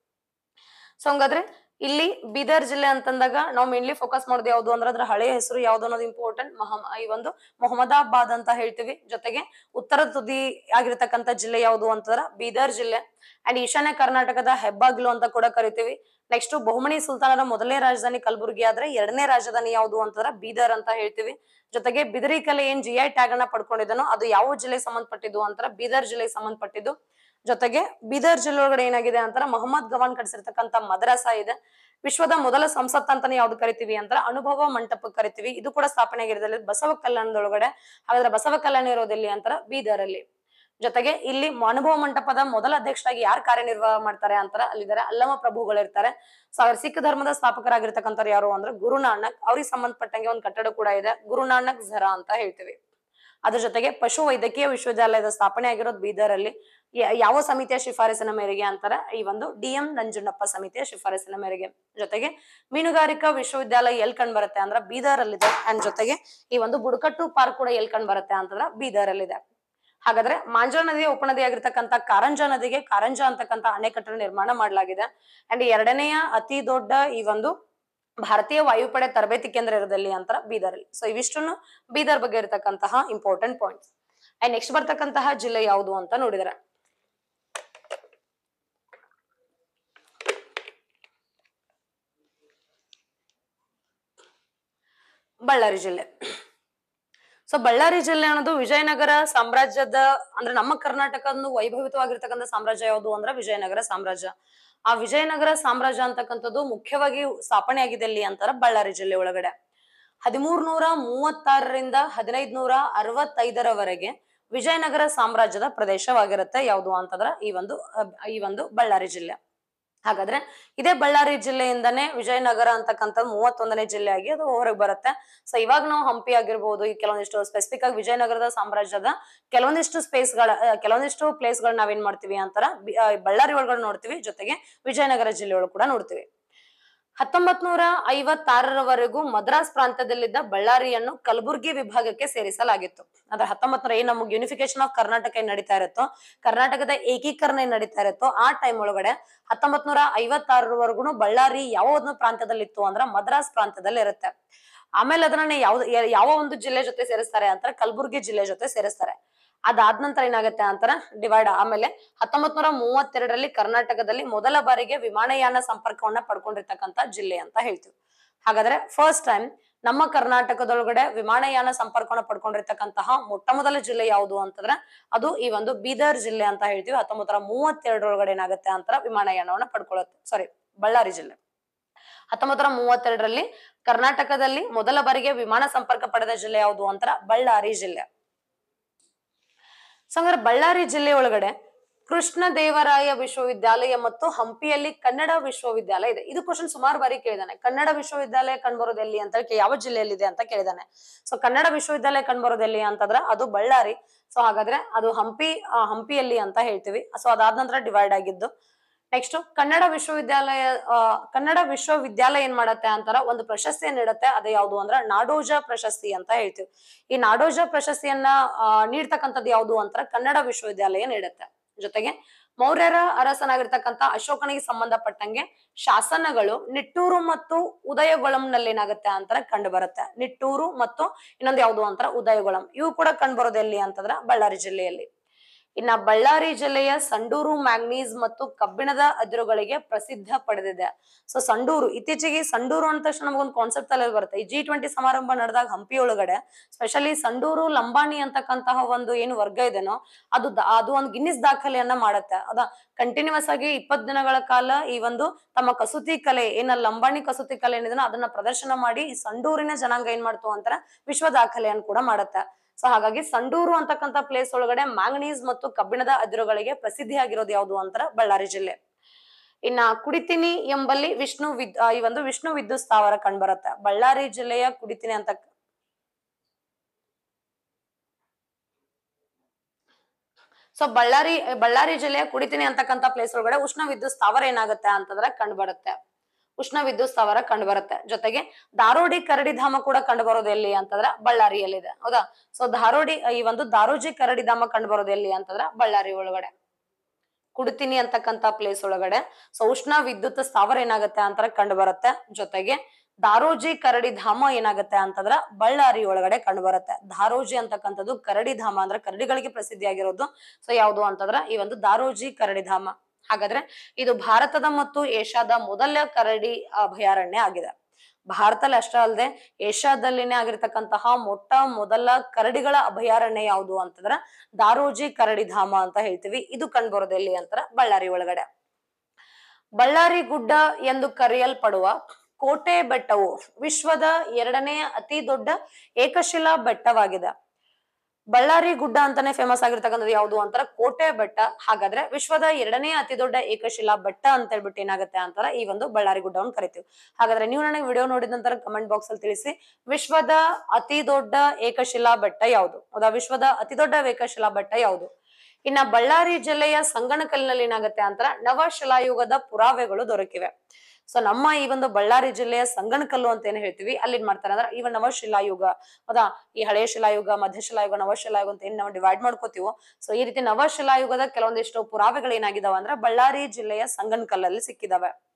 A: ಸೊ ಹಂಗಾದ್ರೆ ಇಲ್ಲಿ ಬೀದರ್ ಜಿಲ್ಲೆ ಅಂತಂದಾಗ ನಾವು ಮೇನ್ಲಿ ಫೋಕಸ್ ಮಾಡೋದು ಯಾವ್ದು ಅಂದ್ರೆ ಅದ್ರ ಹಳೆ ಹೆಸರು ಯಾವ್ದು ಅನ್ನೋದು ಇಂಪಾರ್ಟೆಂಟ್. ಈ ಒಂದು ಮೊಹಮ್ಮದಾಬಾದ್ ಅಂತ ಹೇಳ್ತೀವಿ. ಜೊತೆಗೆ ಉತ್ತರ ತುದಿ ಆಗಿರ್ತಕ್ಕಂಥ ಜಿಲ್ಲೆ ಯಾವುದು ಅಂತಂದ್ರ ಬೀದರ್ ಜಿಲ್ಲೆ. ಅಂಡ್ ಈಶಾನ್ಯ ಕರ್ನಾಟಕದ ಹೆಬ್ಬಾಗಿಲು ಅಂತ ಕೂಡ ಕರಿತೀವಿ. ನೆಕ್ಸ್ಟ್ ಬಹುಮನಿ ಸುಲ್ತಾನರ ಮೊದಲನೇ ರಾಜಧಾನಿ ಕಲಬುರ್ಗಿ ಆದ್ರೆ 2ನೇ ರಾಜಧಾನಿ ಯಾವುದು ಅಂತಂದ್ರ ಬೀದರ್ ಅಂತ ಹೇಳ್ತೀವಿ. ಜೊತೆಗೆ ಬಿದರಿ ಕಲೆ ಏನ್ GI ಟ್ಯಾಗ್ ಅನ್ನ ಪಡ್ಕೊಂಡಿದನೋ ಅದು ಯಾವ ಜಿಲ್ಲೆಗೆ ಸಂಬಂಧಪಟ್ಟಿದ್ದು ಅಂತಾರ ಬೀದರ್ ಜಿಲ್ಲೆಗೆ ಸಂಬಂಧಪಟ್ಟಿದ್ದು. ಜೊತೆಗೆ ಬೀದರ್ ಜಿಲ್ಲೆ ಒಳಗಡೆ ಏನಾಗಿದೆ ಅಂತಾರ ಮೊಹಮ್ಮದ್ ಗವಾನ್ ಕಟ್ಸಿರ್ತಕ್ಕಂಥ ಮದ್ರಸಾ ಇದೆ. ವಿಶ್ವದ ಮೊದಲ ಸಂಸತ್ ಅಂತಾನೆ ಯಾವ್ದು ಕರಿತೀವಿ ಅಂತಾರ ಅನುಭವ ಮಂಟಪ ಕರಿತೀವಿ. ಇದು ಕೂಡ ಸ್ಥಾಪನೆ ಆಗಿರೋದ್ರಲ್ಲಿ ಬಸವ ಕಲ್ಯಾಣದೊಳಗಡೆ. ಹಾಗಾದ್ರೆ ಬಸವ ಕಲ್ಯಾಣ ಇರೋದೆಲ್ಲಿ ಅಂತಾರ ಬೀದರ್ ಅಲ್ಲಿ. ಜೊತೆಗೆ ಇಲ್ಲಿ ಅನುಭವ ಮಂಟಪದ ಮೊದಲ ಅಧ್ಯಕ್ಷರಾಗಿ ಯಾರು ಕಾರ್ಯನಿರ್ವಾಹ ಮಾಡ್ತಾರೆ ಅಂತಾರ ಅಲ್ಲಿದ್ದಾರೆ ಅಲ್ಲಮ ಪ್ರಭುಗಳು ಇರ್ತಾರೆ. ಸೊ ಅವ್ರ ಸಿಖ್ ಧರ್ಮದ ಸ್ಥಾಪಕರಾಗಿರ್ತಕ್ಕಂಥವ್ರು ಯಾರು ಅಂದ್ರೆ ಗುರುನಾನಕ್. ಅವ್ರಿಗೆ ಸಂಬಂಧಪಟ್ಟಂಗೆ ಒಂದು ಕಟ್ಟಡ ಕೂಡ ಇದೆ, ಗುರುನಾನಕ್ ಝರಾ ಅಂತ ಹೇಳ್ತೀವಿ. ಅದ್ರ ಜೊತೆಗೆ ಪಶು ವೈದ್ಯಕೀಯ ವಿಶ್ವವಿದ್ಯಾಲಯದ ಸ್ಥಾಪನೆ ಆಗಿರೋದು ಬೀದರ್ ಅಲ್ಲಿ. ಯಾವ ಸಮಿತಿಯ ಶಿಫಾರಸಿನ ಮೇರೆಗೆ ಅಂತಾರ ಈ ಒಂದು ಡಿ.ಎಂ. ನಂಜುಂಡಪ್ಪ ಸಮಿತಿಯ ಶಿಫಾರಸಿನ ಮೇರೆಗೆ. ಜೊತೆಗೆ ಮೀನುಗಾರಿಕಾ ವಿಶ್ವವಿದ್ಯಾಲಯ ಎಲ್ ಕಂಡು ಬರುತ್ತೆ ಅಂದ್ರ ಬೀದರ್ ಅಲ್ಲಿದೆ. ಅಂಡ್ ಜೊತೆಗೆ ಈ ಒಂದು ಬುಡಕಟ್ಟು ಪಾರ್ಕ್ ಕೂಡ ಎಲ್ ಕಂಡು ಬರುತ್ತೆ ಅಂತಂದ್ರ ಬೀದರ್ ಅಲ್ಲಿದೆ. ಹಾಗಾದ್ರೆ ಮಾಂಜ್ರಾ ನದಿಯ ಉಪನದಿ ಆಗಿರ್ತಕ್ಕಂಥ ಕಾರಂಜಾ ನದಿಗೆ ಕಾರಂಜಾ ಅಂತಕ್ಕಂಥ ಅಣೆಕಟ್ಟನ್ನು ನಿರ್ಮಾಣ ಮಾಡಲಾಗಿದೆ. ಅಂಡ್ 2ನೇ ಅತಿ ದೊಡ್ಡ ಈ ಒಂದು ಭಾರತೀಯ ವಾಯುಪಡೆ ತರಬೇತಿ ಕೇಂದ್ರ ಇರೋದಲ್ಲಿ ಅಂತಾರ ಬೀದರ್ ಅಲ್ಲಿ. ಸೊ ಇವಿಷ್ಟನ್ನು ಬೀದರ್ ಬಗ್ಗೆ ಇರತಕ್ಕಂತಹ ಇಂಪಾರ್ಟೆಂಟ್ ಪಾಯಿಂಟ್ಸ್. ಅಂಡ್ ನೆಕ್ಸ್ಟ್ ಬರ್ತಕ್ಕಂತಹ ಜಿಲ್ಲೆ ಯಾವುದು ಅಂತ ನೋಡಿದ್ರೆ ಬಳ್ಳಾರಿ ಜಿಲ್ಲೆ. ಸೊ ಬಳ್ಳಾರಿ ಜಿಲ್ಲೆ ಅನ್ನೋದು ವಿಜಯನಗರ ಸಾಮ್ರಾಜ್ಯದ ಅಂದ್ರೆ ನಮ್ಮ ಕರ್ನಾಟಕದ ವೈಭವಿತವಾಗಿರ್ತಕ್ಕಂಥ ಸಾಮ್ರಾಜ್ಯ ಯಾವುದು ಅಂದ್ರೆ ವಿಜಯನಗರ ಸಾಮ್ರಾಜ್ಯ. ಆ ವಿಜಯನಗರ ಸಾಮ್ರಾಜ್ಯ ಅಂತಕ್ಕಂಥದ್ದು ಮುಖ್ಯವಾಗಿ ಸ್ಥಾಪನೆ ಆಗಿದೆ ಎಲ್ಲಿ ಅಂತಾರ ಬಳ್ಳಾರಿ ಜಿಲ್ಲೆ ಒಳಗಡೆ. 1336ರಿಂದ 1565ರವರೆಗೆ ವಿಜಯನಗರ ಸಾಮ್ರಾಜ್ಯದ ಪ್ರದೇಶವಾಗಿರುತ್ತೆ ಯಾವುದು ಅಂತಂದ್ರ ಈ ಒಂದು ಬಳ್ಳಾರಿ ಜಿಲ್ಲೆ. ಹಾಗಾದ್ರೆ ಇದೇ ಬಳ್ಳಾರಿ ಜಿಲ್ಲೆಯಿಂದಾನೇ ವಿಜಯನಗರ ಅಂತಕ್ಕಂಥ 31ನೇ ಜಿಲ್ಲೆಯಾಗಿ ಅದು ಹೊರಗೆ ಬರುತ್ತೆ. ಸೊ ಇವಾಗ ನಾವು ಹಂಪಿ ಆಗಿರ್ಬೋದು, ಈ ಕೆಲವೊಂದಿಷ್ಟು ಸ್ಪೆಸಿಫಿಕ್ ಆಗಿ ವಿಜಯನಗರದ ಸಾಮ್ರಾಜ್ಯದ ಕೆಲವೊಂದಿಷ್ಟು ಪ್ಲೇಸ್ ಗಳು ನಾವೇನ್ ಮಾಡ್ತೀವಿ ಅಂತಾರ ಬಳ್ಳಾರಿ ಒಳಗಡೆ ನೋಡ್ತೀವಿ, ಜೊತೆಗೆ ವಿಜಯನಗರ ಜಿಲ್ಲೆ ಒಳಗೆ ಕೂಡ ನೋಡ್ತೀವಿ. 1956ರವರೆಗೂ ಮದ್ರಾಸ್ ಪ್ರಾಂತ್ಯದಲ್ಲಿದ್ದ ಬಳ್ಳಾರಿಯನ್ನು ಕಲಬುರ್ಗಿ ವಿಭಾಗಕ್ಕೆ ಸೇರಿಸಲಾಗಿತ್ತು. ಅಂದ್ರೆ 1900 ಏನ್ ನಮಗೆ ಯೂನಿಫಿಕೇಶನ್ ಆಫ್ ಕರ್ನಾಟಕ ಏನ್ ನಡೀತಾ ಇರುತ್ತೋ, ಕರ್ನಾಟಕದ ಏಕೀಕರಣ ಏನ್ ನಡೀತಾ ಇರುತ್ತೋ ಆ ಟೈಮ್ ಒಳಗಡೆ 1956ರವರೆಗೂ ಬಳ್ಳಾರಿ ಯಾವ ಒಂದು ಪ್ರಾಂತ್ಯದಲ್ಲಿತ್ತು ಅಂದ್ರ ಮದ್ರಾಸ್ ಪ್ರಾಂತ್ಯದಲ್ಲಿ ಇರುತ್ತೆ. ಆಮೇಲೆ ಅದನ್ನ ಯಾವ ಒಂದು ಜಿಲ್ಲೆ ಜೊತೆ ಸೇರಿಸ್ತಾರೆ ಅಂತ ಕಲಬುರ್ಗಿ ಜಿಲ್ಲೆ ಜೊತೆ ಸೇರಿಸ್ತಾರೆ. ಅದಾದ ನಂತರ ಏನಾಗುತ್ತೆ ಅಂತಾರ ಡಿವೈಡ್. ಆಮೇಲೆ 1932ರಲ್ಲಿ ಕರ್ನಾಟಕದಲ್ಲಿ ಮೊದಲ ಬಾರಿಗೆ ವಿಮಾನಯಾನ ಸಂಪರ್ಕವನ್ನ ಪಡ್ಕೊಂಡಿರ್ತಕ್ಕಂಥ ಜಿಲ್ಲೆ ಅಂತ ಹೇಳ್ತೀವಿ. ಹಾಗಾದ್ರೆ ಫಸ್ಟ್ ಟೈಮ್ ನಮ್ಮ ಕರ್ನಾಟಕದೊಳಗಡೆ ವಿಮಾನಯಾನ ಸಂಪರ್ಕವನ್ನ ಪಡ್ಕೊಂಡಿರ್ತಕ್ಕಂತಹ ಮೊಟ್ಟ ಮೊದಲ ಜಿಲ್ಲೆ ಯಾವುದು ಅಂತಂದ್ರೆ ಅದು ಈ ಒಂದು ಬೀದರ್ ಜಿಲ್ಲೆ ಅಂತ ಹೇಳ್ತೀವಿ. 1932ರೊಳಗಡೆ ಏನಾಗುತ್ತೆ ಅಂತಾರ ವಿಮಾನಯಾನವನ್ನ ಪಡ್ಕೊಳ್ಳುತ್ತೆ. ಬಳ್ಳಾರಿ ಜಿಲ್ಲೆ 1932ರಲ್ಲಿ ಕರ್ನಾಟಕದಲ್ಲಿ ಮೊದಲ ಬಾರಿಗೆ ವಿಮಾನ ಸಂಪರ್ಕ ಪಡೆದ ಜಿಲ್ಲೆ ಯಾವುದು ಅಂತಾರ ಬಳ್ಳಾರಿ ಜಿಲ್ಲೆ. ಸೊ ಹಂಗಾರೆ ಬಳ್ಳಾರಿ ಜಿಲ್ಲೆ ಒಳಗಡೆ ಕೃಷ್ಣ ದೇವರಾಯ ವಿಶ್ವವಿದ್ಯಾಲಯ ಮತ್ತು ಹಂಪಿಯಲ್ಲಿ ಕನ್ನಡ ವಿಶ್ವವಿದ್ಯಾಲಯ ಇದೆ. ಇದು ಕ್ವಶನ್ ಸುಮಾರು ಬಾರಿ ಕೇಳಿದಾನೆ. ಕನ್ನಡ ವಿಶ್ವವಿದ್ಯಾಲಯ ಕಂಡುಬರೋದು ಎಲ್ಲಿ ಅಂತ ಯಾವ ಜಿಲ್ಲೆಯಲ್ಲಿದೆ ಅಂತ ಕೇಳಿದಾನೆ. ಸೊ ಕನ್ನಡ ವಿಶ್ವವಿದ್ಯಾಲಯ ಕಂಡುಬರೋದು ಎಲ್ಲಿ ಅಂತಂದ್ರೆ ಅದು ಬಳ್ಳಾರಿ. ಸೊ ಹಾಗಾದ್ರೆ ಅದು ಹಂಪಿಯಲ್ಲಿ ಅಂತ ಹೇಳ್ತೀವಿ. ಸೊ ಅದಾದ ನಂತರ ಡಿವೈಡ್ ಆಗಿದ್ದು. ನೆಕ್ಸ್ಟ್ ಕನ್ನಡ ವಿಶ್ವವಿದ್ಯಾಲಯ ಏನ್ ಮಾಡತ್ತೆ ಅಂತಾರ ಒಂದು ಪ್ರಶಸ್ತಿಯನ್ನ ನೀಡುತ್ತೆ. ಅದೇ ಯಾವುದು ಅಂದ್ರ ನಾಡೋಜ ಪ್ರಶಸ್ತಿ ಅಂತ ಹೇಳ್ತೀವಿ. ಈ ನಾಡೋಜ ಪ್ರಶಸ್ತಿಯನ್ನ ನೀಡ್ತಕ್ಕಂಥದ್ದು ಯಾವುದು ಅಂತಾರ ಕನ್ನಡ ವಿಶ್ವವಿದ್ಯಾಲಯ ನೀಡುತ್ತೆ. ಜೊತೆಗೆ ಮೌರ್ಯರ ಅರಸನಾಗಿರ್ತಕ್ಕಂಥ ಅಶೋಕನಿಗೆ ಸಂಬಂಧಪಟ್ಟಂಗೆ ಶಾಸನಗಳು ನಿಟ್ಟೂರು ಮತ್ತು ಉದಯಗೊಳಂನಲ್ಲಿ ಏನಾಗುತ್ತೆ ಅಂತಾರ ಕಂಡು ಬರುತ್ತೆ. ನಿಟ್ಟೂರು ಮತ್ತು ಇನ್ನೊಂದು ಯಾವುದು ಅಂತಾರ ಉದಯಗೊಳಂ. ಇವು ಕೂಡ ಕಂಡು ಬರೋದು ಎಲ್ಲಿ ಅಂತಂದ್ರ ಬಳ್ಳಾರಿ ಜಿಲ್ಲೆಯಲ್ಲಿ. ಇನ್ನ ಬಳ್ಳಾರಿ ಜಿಲ್ಲೆಯ ಸಂಡೂರು ಮ್ಯಾಂಗ್ನೀಸ್ ಮತ್ತು ಕಬ್ಬಿಣದ ಅದಿರುಗಳಿಗೆ ಪ್ರಸಿದ್ಧ ಪಡೆದಿದೆ. ಸೊ ಸಂಡೂರು, ಇತ್ತೀಚೆಗೆ ಸಂಡೂರು ಅಂದ ತಕ್ಷಣ ನಮಗೊಂದು ಕಾನ್ಸೆಪ್ಟ್ ಅಲ್ಲಿ ಬರುತ್ತೆ. ಈ G20 ಸಮಾರಂಭ ನಡೆದಾಗ ಹಂಪಿ ಒಳಗಡೆ ಸ್ಪೆಷಲಿ ಸಂಡೂರು ಲಂಬಾಣಿ ಅಂತಕ್ಕಂತಹ ಒಂದು ಏನು ವರ್ಗ ಇದೆನೋ ಅದು ಒಂದು ಗಿನ್ನಿಸ್ ದಾಖಲೆಯನ್ನ ಮಾಡತ್ತೆ. ಕಂಟಿನ್ಯೂಸ್ ಆಗಿ 20 ದಿನಗಳ ಕಾಲ ಈ ಒಂದು ತಮ್ಮ ಕಸೂತಿ ಕಲೆ ಲಂಬಾಣಿ ಕಸೂತಿ ಕಲೆ ಏನಿದೆನೋ ಅದನ್ನ ಪ್ರದರ್ಶನ ಮಾಡಿ ಈ ಸಂಡೂರಿನ ಜನಾಂಗ ಏನ್ ಮಾಡ್ತು ಅಂತಾರ ವಿಶ್ವ ದಾಖಲೆಯನ್ನು ಕೂಡ ಮಾಡತ್ತೆ. ಸೊ ಹಾಗಾಗಿ ಸಂಡೂರು ಅಂತಕ್ಕಂಥ ಪ್ಲೇಸ್ ಒಳಗಡೆ ಮ್ಯಾಂಗನೀಸ್ ಮತ್ತು ಕಬ್ಬಿಣದ ಅದಿರುಗಳಿಗೆ ಪ್ರಸಿದ್ಧಿಯಾಗಿರೋದು ಯಾವುದು ಅಂತಾರ ಬಳ್ಳಾರಿ ಜಿಲ್ಲೆ. ಇನ್ನ ಕುಡಿತಿನಿ ಎಂಬಲ್ಲಿ ವಿಷ್ಣು ವಿದ್ಯುತ್ ಸ್ಥಾವರ ಕಂಡುಬರುತ್ತೆ. ಬಳ್ಳಾರಿ ಜಿಲ್ಲೆಯ ಕುಡಿತಿನಿ ಅಂತ ಸೊ ಬಳ್ಳಾರಿ ಜಿಲ್ಲೆಯ ಕುಡಿತಿನಿ ಅಂತಕ್ಕಂಥ ಪ್ಲೇಸ್ ಒಳಗಡೆ ಉಷ್ಣ ವಿದ್ಯುತ್ ಸ್ಥಾವರ ಏನಾಗುತ್ತೆ ಅಂತಂದ್ರೆ ಕಂಡುಬರುತ್ತೆ. ಉಷ್ಣ ವಿದ್ಯುತ್ ಸ್ಥಾವರ ಕಂಡುಬರುತ್ತೆ. ಜೊತೆಗೆ ದಾರೋಡಿ ಕರಡಿಧಾಮ ಕೂಡ ಕಂಡುಬರೋದು ಎಲ್ಲಿ ಅಂತಂದ್ರೆ ಬಳ್ಳಾರಿಯಲ್ಲಿದೆ. ಹೌದಾ? ಸೊ ದಾರೋಜಿ ಕರಡಿಧಾಮ ಕಂಡುಬರೋದು ಎಲ್ಲಿ ಅಂತಂದ್ರೆ ಬಳ್ಳಾರಿ ಒಳಗಡೆ. ಕುಡಿತಿನಿ ಅಂತಕ್ಕಂಥ ಪ್ಲೇಸ್ ಒಳಗಡೆ ಸೊ ಉಷ್ಣ ವಿದ್ಯುತ್ ಸ್ಥಾವರ ಏನಾಗುತ್ತೆ ಅಂತಾರ ಕಂಡು ಬರುತ್ತೆ. ಜೊತೆಗೆ ದಾರೋಜಿ ಕರಡಿಧಾಮ ಏನಾಗುತ್ತೆ ಅಂತಂದ್ರ ಬಳ್ಳಾರಿ ಒಳಗಡೆ ಕಂಡು ಬರುತ್ತೆ. ದಾರೋಜಿ ಅಂತಕ್ಕಂಥದ್ದು ಕರಡಿಧಾಮ ಅಂದ್ರೆ ಕರಡಿಗಳಿಗೆ ಪ್ರಸಿದ್ಧಿಯಾಗಿರೋದು. ಸೊ ಯಾವುದು ಅಂತಂದ್ರ ಈ ಒಂದು ದಾರೋಜಿ ಕರಡಿಧಾಮ. ಹಾಗಾದ್ರೆ ಇದು ಭಾರತದ ಮತ್ತು ಏಷ್ಯಾದ ಮೊದಲ ಕರಡಿ ಅಭಯಾರಣ್ಯ ಆಗಿದೆ. ಭಾರತದಲ್ಲಿ ಅಷ್ಟೇ ಅಲ್ಲದೆ ಏಷ್ಯಾದಲ್ಲಿನೇ ಆಗಿರ್ತಕ್ಕಂತಹ ಮೊಟ್ಟ ಮೊದಲ ಕರಡಿಗಳ ಅಭಯಾರಣ್ಯ ಯಾವುದು ಅಂತಂದ್ರ ದಾರೋಜಿ ಕರಡಿಧಾಮ ಅಂತ ಹೇಳ್ತೀವಿ. ಇದು ಕಂಡುಬರೋದು ಎಲ್ಲಿ ಅಂತಾರ ಬಳ್ಳಾರಿ ಒಳಗಡೆ. ಬಳ್ಳಾರಿ ಗುಡ್ಡ ಎಂದು ಕರೆಯಲ್ಪಡುವ ಕೋಟೆ ಬೆಟ್ಟವು ವಿಶ್ವದ 2ನೇ ಅತಿ ದೊಡ್ಡ ಏಕಶಿಲಾ ಬೆಟ್ಟವಾಗಿದೆ. ಬಳ್ಳಾರಿ ಗುಡ್ಡ ಅಂತಾನೆ ಫೇಮಸ್ ಆಗಿರ್ತಕ್ಕಂಥದ್ದು ಯಾವುದು ಅಂತಾರ ಕೋಟೆ ಬೆಟ್ಟ. ಹಾಗಾದ್ರೆ ವಿಶ್ವದ 2ನೇ ಅತಿ ದೊಡ್ಡ ಏಕಶಿಲಾ ಬೆಟ್ಟ ಅಂತ ಹೇಳ್ಬಿಟ್ಟು ಏನಾಗುತ್ತೆ ಅಂತಾರ ಈ ಒಂದು ಬಳ್ಳಾರಿ ಗುಡ್ಡವನ್ನು ಕರಿತೀವಿ. ಹಾಗಾದ್ರೆ ನೀವು ನನಗೆ ವಿಡಿಯೋ ನೋಡಿದ ನಂತರ ಕಮೆಂಟ್ ಬಾಕ್ಸ್ ಅಲ್ಲಿ ತಿಳಿಸಿ ವಿಶ್ವದ ಅತಿ ದೊಡ್ಡ ಏಕಶಿಲಾ ಬೆಟ್ಟ ಯಾವುದು. ಹೌದಾ? ವಿಶ್ವದ ಅತಿ ದೊಡ್ಡ ಏಕಶಿಲಾ ಬೆಟ್ಟ ಯಾವುದು? ಇನ್ನ ಬಳ್ಳಾರಿ ಜಿಲ್ಲೆಯ ಸಂಗನಕಲ್ಲಿನಲ್ಲಿ ಏನಾಗುತ್ತೆ ಅಂತಾರ ನವಶಿಲಾಯುಗದ ಪುರಾವೆಗಳು ದೊರಕಿವೆ. ಸೊ ನಮ್ಮ ಈ ಒಂದು ಬಳ್ಳಾರಿ ಜಿಲ್ಲೆಯ ಸಂಗನಕಲ್ಲು ಅಂತ ಏನ್ ಹೇಳ್ತೀವಿ ಅಲ್ಲಿ ಏನ್ ಮಾಡ್ತಾರೆ ಅಂದ್ರೆ ಇವನ್ ನವಶಿಲಾಯುಗ. ಹೌದಾ? ಈ ಹಳೆಯ ಶಿಲಾಯುಗ, ಮಧ್ಯಶಿಲಾಯುಗ, ನವಶಿಲಾಯುಗ ಅಂತ ಏನ್ ನಾವು ಡಿವೈಡ್ ಮಾಡ್ಕೋತೀವೋ ಸೊ ಈ ರೀತಿ ನವಶಿಲಾಯುಗದ ಕೆಲವೊಂದಿಷ್ಟು ಪುರಾವೆಗಳು ಏನಾಗಿದಾವ ಅಂದ್ರೆ ಬಳ್ಳಾರಿ ಜಿಲ್ಲೆಯ ಸಂಗನಕಲ್ಲಲ್ಲಿ ಸಿಕ್ಕಿದಾವೆ.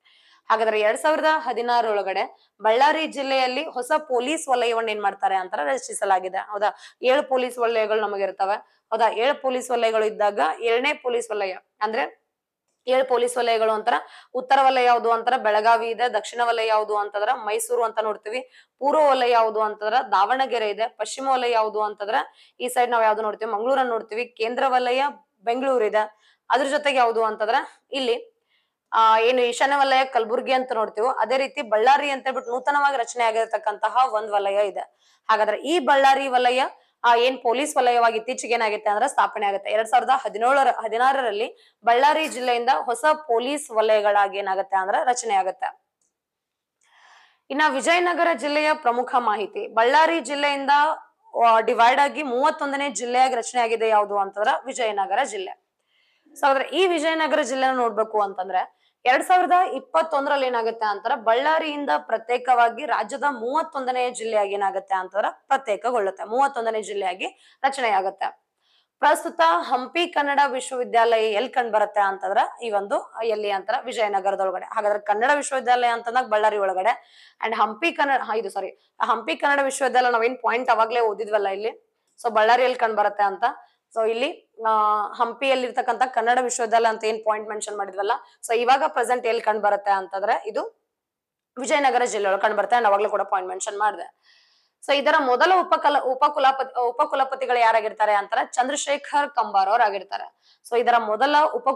A: ಹಾಗಾದ್ರೆ 2016 ಒಳಗಡೆ ಬಳ್ಳಾರಿ ಜಿಲ್ಲೆಯಲ್ಲಿ ಹೊಸ ಪೊಲೀಸ್ ವಲಯವನ್ನ ಏನ್ ಮಾಡ್ತಾರೆ ಅಂತ ರಚಿಸಲಾಗಿದೆ. ಹೌದಾ, 7 ಪೊಲೀಸ್ ವಲಯಗಳು ನಮಗಿರ್ತವೆ. ಹೌದಾ, 7 ಪೊಲೀಸ್ ವಲಯಗಳು ಇದ್ದಾಗ 7ನೇ ಪೊಲೀಸ್ ವಲಯ ಅಂದ್ರೆ 7 ಪೊಲೀಸ್ ವಲಯಗಳು ಅಂತಾರ. ಉತ್ತರ ವಲಯ ಯಾವುದು ಅಂತಾರ ಬೆಳಗಾವಿ ಇದೆ. ದಕ್ಷಿಣ ವಲಯ ಯಾವುದು ಅಂತಂದ್ರ ಮೈಸೂರು ಅಂತ ನೋಡ್ತೀವಿ. ಪೂರ್ವ ವಲಯ ಯಾವುದು ಅಂತಂದ್ರ ದಾವಣಗೆರೆ ಇದೆ. ಪಶ್ಚಿಮ ವಲಯ ಯಾವುದು ಅಂತಂದ್ರ ಈ ಸೈಡ್ ನಾವ್ ಯಾವ್ದು ನೋಡ್ತೀವಿ, ಮಂಗಳೂರನ್ನ ನೋಡ್ತೀವಿ. ಕೇಂದ್ರ ವಲಯ ಬೆಂಗಳೂರು ಇದೆ. ಅದ್ರ ಜೊತೆಗೆ ಯಾವುದು ಅಂತಂದ್ರ ಇಲ್ಲಿ ಏನು ಈಶಾನ್ಯ ವಲಯ ಕಲಬುರ್ಗಿ ಅಂತ ನೋಡ್ತೀವಿ. ಅದೇ ರೀತಿ ಬಳ್ಳಾರಿ ಅಂತ ಹೇಳ್ಬಿಟ್ಟು ನೂತನವಾಗಿ ರಚನೆ ಆಗಿರತಕ್ಕಂತಹ ಒಂದ್ ವಲಯ ಇದೆ. ಹಾಗಾದ್ರೆ ಈ ಬಳ್ಳಾರಿ ವಲಯ ಏನ್ ಪೊಲೀಸ್ ವಲಯವಾಗಿ ಇತ್ತೀಚೆಗೆ ಏನಾಗುತ್ತೆ ಅಂದ್ರೆ ಸ್ಥಾಪನೆ ಆಗುತ್ತೆ. 2016ರಲ್ಲಿ ಬಳ್ಳಾರಿ ಜಿಲ್ಲೆಯಿಂದ ಹೊಸ ಪೊಲೀಸ್ ವಲಯಗಳಾಗಿ ಏನಾಗುತ್ತೆ ಅಂದ್ರೆ ರಚನೆ ಆಗುತ್ತೆ. ಇನ್ನ ವಿಜಯನಗರ ಜಿಲ್ಲೆಯ ಪ್ರಮುಖ ಮಾಹಿತಿ. ಬಳ್ಳಾರಿ ಜಿಲ್ಲೆಯಿಂದ ಡಿವೈಡ್ ಆಗಿ 31ನೇ ಜಿಲ್ಲೆಯಾಗಿ ರಚನೆ ಆಗಿದೆ ಯಾವುದು ಅಂತಂದ್ರ ವಿಜಯನಗರ ಜಿಲ್ಲೆ. ಸೊ ಆದ್ರೆ ಈ ವಿಜಯನಗರ ಜಿಲ್ಲೆನ ನೋಡ್ಬೇಕು ಅಂತಂದ್ರೆ 2021ರಲ್ಲಿ ಏನಾಗುತ್ತೆ ಅಂತಾರ ಬಳ್ಳಾರಿಯಿಂದ ಪ್ರತ್ಯೇಕವಾಗಿ ರಾಜ್ಯದ 31ನೇ ಜಿಲ್ಲೆಯಾಗಿ ಏನಾಗುತ್ತೆ ಅಂತಂದ್ರ ಪ್ರತ್ಯೇಕಗೊಳ್ಳುತ್ತೆ. 31ನೇ ಜಿಲ್ಲೆಯಾಗಿ ರಚನೆಯಾಗುತ್ತೆ. ಪ್ರಸ್ತುತ ಹಂಪಿ ಕನ್ನಡ ವಿಶ್ವವಿದ್ಯಾಲಯ ಎಲ್ಲಿ ಕಂಡು ಬರುತ್ತೆ ಅಂತಂದ್ರ ಈ ಒಂದು ಎಲ್ಲಿ ಅಂತಾರ ವಿಜಯನಗರದೊಳಗಡೆ. ಹಾಗಾದ್ರೆ ಕನ್ನಡ ವಿಶ್ವವಿದ್ಯಾಲಯ ಅಂತಂದಾಗ ಬಳ್ಳಾರಿ ಒಳಗಡೆ ಅಂಡ್ ಹಂಪಿ ಕನ್ನಡ ವಿಶ್ವವಿದ್ಯಾಲಯ ನಾವೇನ್ ಪಾಯಿಂಟ್ ಅವಾಗ್ಲೇ ಓದಿದ್ವಲ್ಲ ಇಲ್ಲಿ. ಸೊ ಬಳ್ಳಾರಿಯಲ್ಲಿ ಕಂಡು ಬರುತ್ತೆ ಅಂತ. ಸೊ ಇಲ್ಲಿ ಹಂಪಿಯಲ್ಲಿರ್ತಕ್ಕಂಥ ಕನ್ನಡ ವಿಶ್ವವಿದ್ಯಾಲಯ ಅಂತ ಏನ್ ಪಾಯಿಂಟ್ ಮೆನ್ಷನ್ ಮಾಡಿದ್ವಲ್ಲ, ಸೊ ಇವಾಗ ಪ್ರೆಸೆಂಟ್ ಎಲ್ಲಿ ಕಂಡು ಬರುತ್ತೆ ಅಂತಂದ್ರೆ ಇದು ವಿಜಯನಗರ ಜಿಲ್ಲೆ ಒಳಗೆ ಕಂಡು ಬರುತ್ತೆ. ಅವಾಗ್ಲೂ ಕೂಡ ಪಾಯಿಂಟ್ ಮೆನ್ಷನ್ ಮಾಡಿದೆ. ಸೊ ಇದರ ಮೊದಲ ಉಪಕುಲಪತಿಗಳು ಯಾರಾಗಿರ್ತಾರೆ ಅಂತಾರೆ ಚಂದ್ರಶೇಖರ್ ಕಂಬಾರ್ ಅವ್ರು ಆಗಿರ್ತಾರೆ. ಸೊ ಇದರ ಮೊದಲ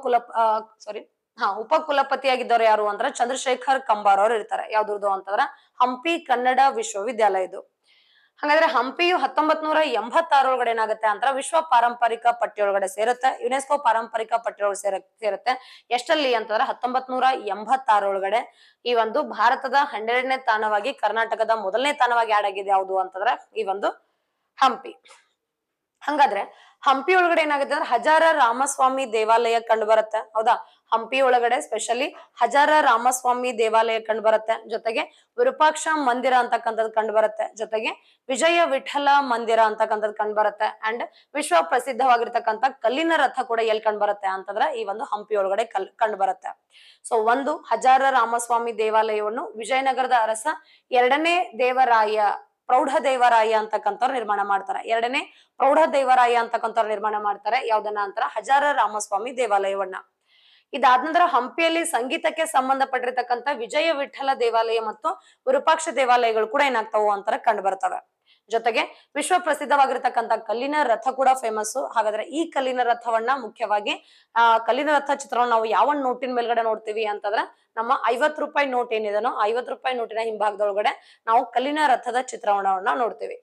A: ಉಪಕುಲಪತಿಯಾಗಿದ್ದವ್ರು ಯಾರು ಅಂದ್ರೆ ಚಂದ್ರಶೇಖರ್ ಕಂಬಾರ್ ಅವ್ರು ಇರ್ತಾರೆ. ಯಾವ್ದು ಅಂತಂದ್ರ ಹಂಪಿ ಕನ್ನಡ ವಿಶ್ವವಿದ್ಯಾಲಯದು. ಹಾಗಾದ್ರೆ ಹಂಪಿಯು 1986 ಒಳಗಡೆ ಏನಾಗುತ್ತೆ ಅಂತ ವಿಶ್ವ ಪಾರಂಪರಿಕ ಪಟ್ಟಿಯೊಳಗಡೆ ಸೇರುತ್ತೆ. ಯುನೆಸ್ಕೋ ಪಾರಂಪರಿಕ ಪಟ್ಟಿಯೊಳಗೆ ಸೇರುತ್ತೆ. ಎಷ್ಟಲ್ಲಿ ಅಂತಂದ್ರೆ 1986 ಒಳಗಡೆ ಈ ಒಂದು ಭಾರತದ 12ನೇ ತಾಣವಾಗಿ ಕರ್ನಾಟಕದ ಮೊದಲನೇ ತಾಣವಾಗಿ ಆಡ್ ಆಗಿದೆ ಯಾವುದು ಅಂತಂದ್ರೆ ಈ ಒಂದು ಹಂಪಿ. ಹಂಗಾದ್ರೆ ಹಂಪಿ ಒಳಗಡೆ ಏನಾಗುತ್ತೆ ಅಂದ್ರೆ ಹಜಾರ ರಾಮಸ್ವಾಮಿ ದೇವಾಲಯ ಕಂಡು ಬರುತ್ತೆ. ಹೌದಾ, ಹಂಪಿ ಒಳಗಡೆ ಸ್ಪೆಷಲಿ ಹಜಾರ ರಾಮಸ್ವಾಮಿ ದೇವಾಲಯ ಕಂಡು ಬರುತ್ತೆ. ಜೊತೆಗೆ ವಿರೂಪಾಕ್ಷ ಮಂದಿರ ಅಂತಕ್ಕಂಥದ್ದು ಕಂಡು ಬರುತ್ತೆ. ಜೊತೆಗೆ ವಿಜಯ ವಿಠಲ ಮಂದಿರ ಅಂತಕ್ಕಂಥದ್ದು ಕಂಡು ಬರುತ್ತೆ. ಅಂಡ್ ವಿಶ್ವ ಪ್ರಸಿದ್ಧವಾಗಿರ್ತಕ್ಕಂಥ ಕಲ್ಲಿನ ರಥ ಕೂಡ ಎಲ್ಲಿ ಕಂಡು ಬರುತ್ತೆ ಅಂತಂದ್ರೆ ಈ ಒಂದು ಹಂಪಿ ಒಳಗಡೆ ಕಂಡು ಬರುತ್ತೆ. ಸೊ ಒಂದು ಹಜಾರ ರಾಮಸ್ವಾಮಿ ದೇವಾಲಯವನ್ನು ವಿಜಯನಗರದ ಅರಸ 2ನೇ ದೇವರಾಯ ಪ್ರೌಢದೇವರಾಯ ಅಂತಕ್ಕಂಥವ್ರು ನಿರ್ಮಾಣ ಮಾಡ್ತಾರೆ. 2ನೇ ಪ್ರೌಢದೇವರಾಯ ಅಂತಕ್ಕಂಥವ್ರು ನಿರ್ಮಾಣ ಮಾಡ್ತಾರೆ. ಯಾವ್ದನ್ನ ಅಂತಾರ ಹಜಾರ ರಾಮಸ್ವಾಮಿ ದೇವಾಲಯವನ್ನ. ಇದಾದ ನಂತರ ಹಂಪಿಯಲ್ಲಿ ಸಂಗೀತಕ್ಕೆ ಸಂಬಂಧಪಟ್ಟಿರ್ತಕ್ಕಂಥ ವಿಜಯ ವಿಠಲ ದೇವಾಲಯ ಮತ್ತು ವಿರೂಪಾಕ್ಷ ದೇವಾಲಯಗಳು ಕೂಡ ಏನಾಗ್ತಾವು ಅಂತಾರ ಕಂಡು ಬರ್ತವೆ. ಜೊತೆಗೆ ವಿಶ್ವ ಪ್ರಸಿದ್ಧವಾಗಿರ್ತಕ್ಕಂಥ ಕಲ್ಲಿನ ರಥ ಕೂಡ ಫೇಮಸ್. ಹಾಗಾದ್ರೆ ಈ ಕಲ್ಲಿನ ರಥವನ್ನ ಮುಖ್ಯವಾಗಿ ಕಲ್ಲಿನ ರಥ ಚಿತ್ರವನ್ನು ನಾವು ಯಾವ ನೋಟಿನ ಮೇಲ್ಗಡೆ ನೋಡ್ತೀವಿ ಅಂತಂದ್ರೆ ನಮ್ಮ 50 ರೂಪಾಯಿ ನೋಟ್ ಏನಿದೆನೋ 50 ರೂಪಾಯಿ ನೋಟಿನ ಹಿಂಭಾಗದೊಳಗಡೆ ನಾವು ಕಲ್ಲಿನ ರಥದ ಚಿತ್ರಣವನ್ನ ನೋಡ್ತೀವಿ.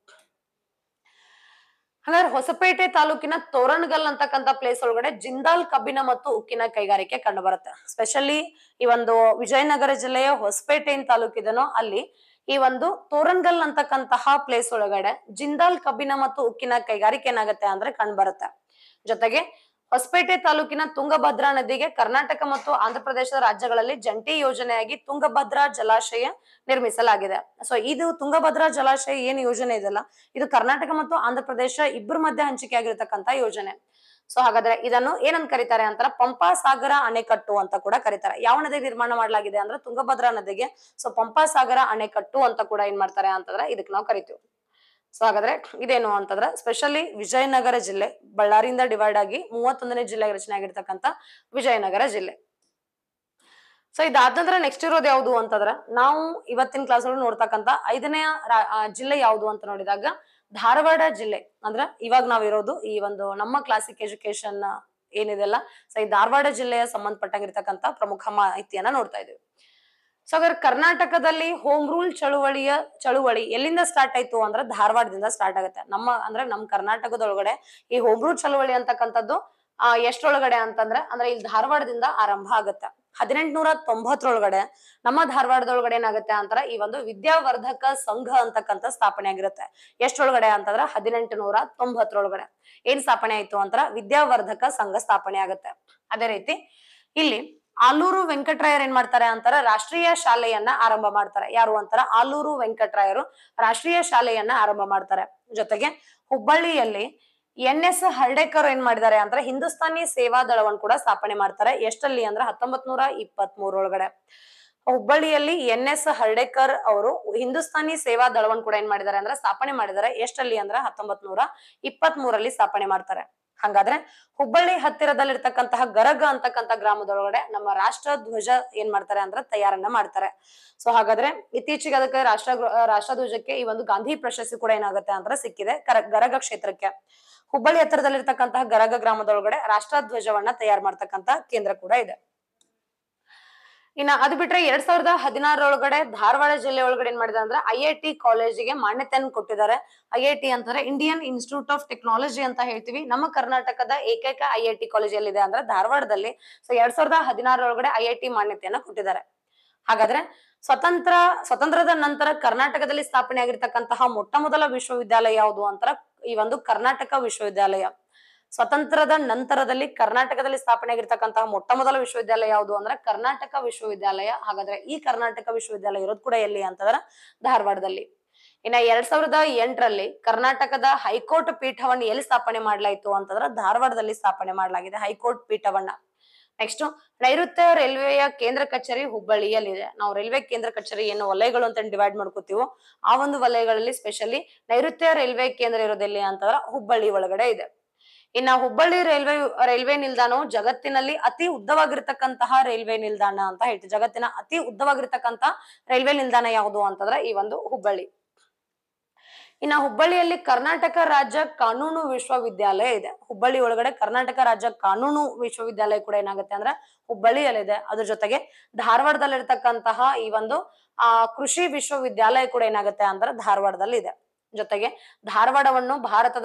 A: ಹಾಗಾದ್ರೆ ಹೊಸಪೇಟೆ ತಾಲೂಕಿನ ತೋರಣಗಲ್ ಅಂತಕ್ಕಂಥ ಪ್ಲೇಸ್ ಒಳಗಡೆ ಜಿಂದಾಲ್ ಕಬ್ಬಿಣ ಮತ್ತು ಉಕ್ಕಿನ ಕೈಗಾರಿಕೆ ಕಂಡು ಬರುತ್ತೆ. ಸ್ಪೆಷಲಿ ಈ ಒಂದು ವಿಜಯನಗರ ಜಿಲ್ಲೆಯ ಹೊಸಪೇಟೆ ತಾಲೂಕಿದನೋ ಅಲ್ಲಿ ಈ ಒಂದು ತೋರಣಗಲ್ ಅಂತಕ್ಕಂತಹ ಪ್ಲೇಸ್ ಒಳಗಡೆ ಜಿಂದಾಲ್ ಕಬ್ಬಿಣ ಮತ್ತು ಉಕ್ಕಿನ ಕೈಗಾರಿಕೆ ಏನಾಗುತ್ತೆ ಅಂದ್ರೆ ಕಂಡು ಬರುತ್ತೆ. ಜೊತೆಗೆ ಹೊಸಪೇಟೆ ತಾಲೂಕಿನ ತುಂಗಭದ್ರಾ ನದಿಗೆ ಕರ್ನಾಟಕ ಮತ್ತು ಆಂಧ್ರ ಪ್ರದೇಶದ ರಾಜ್ಯಗಳಲ್ಲಿ ಜಂಟಿ ಯೋಜನೆಯಾಗಿ ತುಂಗಭದ್ರಾ ಜಲಾಶಯ ನಿರ್ಮಿಸಲಾಗಿದೆ. ಸೊ ಇದು ತುಂಗಭದ್ರಾ ಜಲಾಶಯ ಏನ್ ಯೋಜನೆ ಇದೆಲ್ಲ ಇದು ಕರ್ನಾಟಕ ಮತ್ತು ಆಂಧ್ರ ಪ್ರದೇಶ ಇಬ್ಬರ ಮಧ್ಯೆ ಹಂಚಿಕೆ ಆಗಿರ್ತಕ್ಕಂಥ ಯೋಜನೆ. ಸೊ ಹಾಗಾದ್ರೆ ಇದನ್ನು ಏನಂತ ಕರೀತಾರೆ ಅಂತಾರ ಪಂಪಾ ಸಾಗರ ಅಣೆಕಟ್ಟು ಅಂತ ಕೂಡ ಕರೀತಾರೆ. ಯಾವ ನದಿಗೆ ನಿರ್ಮಾಣ ಮಾಡಲಾಗಿದೆ ಅಂದ್ರೆ ತುಂಗಭದ್ರಾ ನದಿಗೆ. ಸೊ ಪಂಪಾ ಸಾಗರ ಅಣೆಕಟ್ಟು ಅಂತ ಕೂಡ ಏನ್ ಮಾಡ್ತಾರೆ ಅಂತಂದ್ರೆ ಇದಕ್ಕೆ ನಾವು ಕರಿತೀವಿ. ಸೊ ಹಾಗಾದ್ರೆ ಇದೇನು ಅಂತಂದ್ರೆ ಸ್ಪೆಷಲಿ ವಿಜಯನಗರ ಜಿಲ್ಲೆ ಬಳ್ಳಾರಿಯಿಂದ ಡಿವೈಡ್ ಆಗಿ 31ನೇ ಜಿಲ್ಲೆಗೆ ರಚನೆ ಆಗಿರ್ತಕ್ಕಂಥ ವಿಜಯನಗರ ಜಿಲ್ಲೆ. ಸೊ ಇದಾದ ನಂತರ ನೆಕ್ಸ್ಟ್ ಇರೋದು ಯಾವುದು ಅಂತಂದ್ರೆ ನಾವು ಇವತ್ತಿನ ಕ್ಲಾಸ್ ಒಳಗೆ ನೋಡ್ತಕ್ಕಂಥ 5ನೇ ಜಿಲ್ಲೆ ಯಾವುದು ಅಂತ ನೋಡಿದಾಗ ಧಾರವಾಡ ಜಿಲ್ಲೆ. ಅಂದ್ರೆ ಇವಾಗ ನಾವಿರೋದು ಈ ಒಂದು ನಮ್ಮ ಕ್ಲಾಸಿಕ್ ಎಜುಕೇಶನ್ ಏನಿದೆಲ್ಲ ಸೊ ಈ ಧಾರವಾಡ ಜಿಲ್ಲೆಯ ಸಂಬಂಧಪಟ್ಟಾಗಿರ್ತಕ್ಕಂಥ ಪ್ರಮುಖ ಮಾಹಿತಿಯನ್ನ ನೋಡ್ತಾ ಇದೀವಿ. ಸೊ ಹಾಗಾದ್ರೆ ಕರ್ನಾಟಕದಲ್ಲಿ ಹೋಮ್ ರೂಲ್ ಚಳುವಳಿ ಎಲ್ಲಿಂದ ಸ್ಟಾರ್ಟ್ ಆಯ್ತು ಅಂದ್ರೆ ಧಾರವಾಡದಿಂದ ಸ್ಟಾರ್ಟ್ ಆಗುತ್ತೆ. ನಮ್ಮ ಕರ್ನಾಟಕದೊಳಗಡೆ ಈ ಹೋಮ್ ರೂಲ್ ಚಳುವಳಿ ಅಂತಕ್ಕಂಥದ್ದು ಎಷ್ಟೊಳಗಡೆ ಅಂತಂದ್ರೆ ಇಲ್ಲಿ ಧಾರವಾಡದಿಂದ ಆರಂಭ ಆಗುತ್ತೆ. 1890 ನಮ್ಮ ಧಾರವಾಡದೊಳಗಡೆ ಏನಾಗುತ್ತೆ ಅಂತಾರೆ ಈ ಒಂದು ವಿದ್ಯಾವರ್ಧಕ ಸಂಘ ಅಂತಕ್ಕಂಥ ಸ್ಥಾಪನೆ ಆಗಿರುತ್ತೆ. ಎಷ್ಟೊಳಗಡೆ ಅಂತಂದ್ರೆ 1890 ಏನ್ ಸ್ಥಾಪನೆ ಆಯ್ತು ಅಂತಾರ ವಿದ್ಯಾವರ್ಧಕ ಸಂಘ ಸ್ಥಾಪನೆ ಆಗುತ್ತೆ. ಅದೇ ರೀತಿ ಇಲ್ಲಿ ಆಲೂರು ವೆಂಕಟರಾಯರ್ ಏನ್ ಮಾಡ್ತಾರೆ ಅಂತಾರ ರಾಷ್ಟ್ರೀಯ ಶಾಲೆಯನ್ನ ಆರಂಭ ಮಾಡ್ತಾರೆ. ಯಾರು ಅಂತಾರ ಆಲೂರು ವೆಂಕಟರಾಯರು ರಾಷ್ಟ್ರೀಯ ಶಾಲೆಯನ್ನ ಆರಂಭ ಮಾಡ್ತಾರೆ. ಜೊತೆಗೆ ಹುಬ್ಬಳ್ಳಿಯಲ್ಲಿ NS ಹರ್ಡೇಕರ್ ಏನ್ ಮಾಡಿದ್ದಾರೆ ಅಂದ್ರೆ ಹಿಂದೂಸ್ತಾನಿ ಸೇವಾ ದಳವನ್ನು ಕೂಡ ಸ್ಥಾಪನೆ ಮಾಡ್ತಾರೆ. ಎಷ್ಟಲ್ಲಿ ಅಂದ್ರೆ 1923 ಹುಬ್ಬಳ್ಳಿಯಲ್ಲಿ NS ಹರ್ಡೇಕರ್ ಅವರು ಹಿಂದೂಸ್ತಾನಿ ಸೇವಾ ದಳವನ್ನು ಕೂಡ ಏನ್ ಮಾಡಿದ್ದಾರೆ ಅಂದ್ರೆ ಸ್ಥಾಪನೆ ಮಾಡಿದ್ದಾರೆ. ಎಷ್ಟಲ್ಲಿ ಅಂದ್ರೆ 1923 ಸ್ಥಾಪನೆ ಮಾಡ್ತಾರೆ. ಹಂಗಾದ್ರೆ ಹುಬ್ಬಳ್ಳಿ ಹತ್ತಿರದಲ್ಲಿರ್ತಕ್ಕಂತಹ ಗರಗ ಅಂತಕ್ಕಂಥ ಗ್ರಾಮದೊಳಗಡೆ ನಮ್ಮ ರಾಷ್ಟ್ರ ಧ್ವಜ ಏನ್ ಮಾಡ್ತಾರೆ ಅಂದ್ರೆ ತಯಾರನ್ನ ಮಾಡ್ತಾರೆ. ಸೊ ಹಾಗಾದ್ರೆ ಇತ್ತೀಚೆಗೆ ಅದಕ್ಕೆ ರಾಷ್ಟ್ರ ಧ್ವಜಕ್ಕೆ ಈ ಒಂದು ಗಾಂಧಿ ಪ್ರಶಸ್ತಿ ಕೂಡ ಏನಾಗುತ್ತೆ ಅಂದ್ರೆ ಸಿಕ್ಕಿದೆ ಗರಗ ಕ್ಷೇತ್ರಕ್ಕೆ. ಹುಬ್ಬಳ್ಳಿ ಹತ್ತಿರದಲ್ಲಿರ್ತಕ್ಕಂತಹ ಗರಗ ಗ್ರಾಮದೊಳಗಡೆ ರಾಷ್ಟ್ರ ಧ್ವಜವನ್ನ ತಯಾರು ಮಾಡ್ತಕ್ಕಂತ ಕೇಂದ್ರ ಕೂಡ ಇದೆ. ಇನ್ನ ಅದು ಬಿಟ್ರೆ 2016 ಧಾರವಾಡ ಜಿಲ್ಲೆ ಒಳಗಡೆ ಏನ್ ಮಾಡಿದಾರೆ ಅಂದ್ರೆ IIT ಕಾಲೇಜಿಗೆ ಮಾನ್ಯತೆಯನ್ನು ಕೊಟ್ಟಿದ್ದಾರೆ. IIT ಅಂತಂದ್ರೆ ಇಂಡಿಯನ್ ಇನ್ಸ್ಟಿಟ್ಯೂಟ್ ಆಫ್ ಟೆಕ್ನಾಲಜಿ ಅಂತ ಹೇಳ್ತೀವಿ. ನಮ್ಮ ಕರ್ನಾಟಕದ ಏಕೈಕ IIT ಕಾಲೇಜ್ ಎಲ್ಲಿದೆ ಅಂದ್ರೆ ಧಾರವಾಡದಲ್ಲಿ. ಸೊ 2016 IIT ಮಾನ್ಯತೆಯನ್ನ ಕೊಟ್ಟಿದ್ದಾರೆ. ಹಾಗಾದ್ರೆ ಸ್ವತಂತ್ರದ ನಂತರ ಕರ್ನಾಟಕದಲ್ಲಿ ಸ್ಥಾಪನೆ ಆಗಿರ್ತಕ್ಕಂತಹ ಮೊಟ್ಟ ಮೊದಲ ವಿಶ್ವವಿದ್ಯಾಲಯ ಯಾವುದು ಅಂತಾರ ಈ ಒಂದು ಕರ್ನಾಟಕ ವಿಶ್ವವಿದ್ಯಾಲಯ. ಸ್ವತಂತ್ರದ ನಂತರದಲ್ಲಿ ಕರ್ನಾಟಕದಲ್ಲಿ ಸ್ಥಾಪನೆ ಆಗಿರ್ತಕ್ಕಂತಹ ಮೊಟ್ಟ ಮೊದಲ ವಿಶ್ವವಿದ್ಯಾಲಯ ಯಾವುದು ಅಂದ್ರೆ ಕರ್ನಾಟಕ ವಿಶ್ವವಿದ್ಯಾಲಯ. ಹಾಗಾದ್ರೆ ಈ ಕರ್ನಾಟಕ ವಿಶ್ವವಿದ್ಯಾಲಯ ಇರೋದು ಕೂಡ ಎಲ್ಲಿ ಅಂತಂದ್ರೆ ಧಾರವಾಡದಲ್ಲಿ. ಇನ್ನ 2008 ಕರ್ನಾಟಕದ ಹೈಕೋರ್ಟ್ ಪೀಠವನ್ನು ಎಲ್ಲಿ ಸ್ಥಾಪನೆ ಮಾಡ್ಲಾಯ್ತು ಅಂತಂದ್ರೆ ಧಾರವಾಡದಲ್ಲಿ ಸ್ಥಾಪನೆ ಮಾಡಲಾಗಿದೆ ಹೈಕೋರ್ಟ್ ಪೀಠವನ್ನ. ನೆಕ್ಸ್ಟ್ ನೈಋತ್ಯ ರೈಲ್ವೆಯ ಕೇಂದ್ರ ಕಚೇರಿ ಹುಬ್ಬಳ್ಳಿಯಲ್ಲಿದೆ. ನಾವು ರೈಲ್ವೆ ಕೇಂದ್ರ ಕಚೇರಿ ಏನು ವಲಯಗಳು ಅಂತ ಡಿವೈಡ್ ಮಾಡ್ಕೋತೀವೋ ಆ ಒಂದು ವಲಯಗಳಲ್ಲಿ ಸ್ಪೆಷಲಿ ನೈಋತ್ಯ ರೈಲ್ವೆ ಕೇಂದ್ರ ಇರೋದೆಲ್ಲಿ ಅಂತಂದ್ರೆ ಹುಬ್ಬಳ್ಳಿ ಒಳಗಡೆ ಇದೆ. ಇನ್ನ ಹುಬ್ಬಳ್ಳಿ ರೈಲ್ವೆ ನಿಲ್ದಾಣವು ಜಗತ್ತಿನಲ್ಲಿ ಅತಿ ಉದ್ದವಾಗಿರ್ತಕ್ಕಂತಹ ರೈಲ್ವೆ ನಿಲ್ದಾಣ ಅಂತ ಹೇಳ್ತೀವಿ. ಜಗತ್ತಿನ ಅತಿ ಉದ್ದವಾಗಿರ್ತಕ್ಕಂತ ರೈಲ್ವೆ ನಿಲ್ದಾಣ ಯಾವುದು ಅಂತಂದ್ರೆ ಈ ಒಂದು ಹುಬ್ಬಳ್ಳಿ. ಇನ್ನ ಹುಬ್ಬಳ್ಳಿಯಲ್ಲಿ ಕರ್ನಾಟಕ ರಾಜ್ಯ ಕಾನೂನು ವಿಶ್ವವಿದ್ಯಾಲಯ ಇದೆ. ಹುಬ್ಬಳ್ಳಿ ಒಳಗಡೆ ಕರ್ನಾಟಕ ರಾಜ್ಯ ಕಾನೂನು ವಿಶ್ವವಿದ್ಯಾಲಯ ಕೂಡ ಏನಾಗುತ್ತೆ ಅಂದ್ರೆ ಹುಬ್ಬಳ್ಳಿಯಲ್ಲಿದೆ. ಅದ್ರ ಜೊತೆಗೆ ಧಾರವಾಡದಲ್ಲಿರ್ತಕ್ಕಂತಹ ಈ ಒಂದು ಕೃಷಿ ವಿಶ್ವವಿದ್ಯಾಲಯ ಕೂಡ ಏನಾಗುತ್ತೆ ಅಂದ್ರೆ ಧಾರವಾಡದಲ್ಲಿ ಇದೆ. ಜೊತೆಗೆ ಧಾರವಾಡವನ್ನು ಭಾರತದ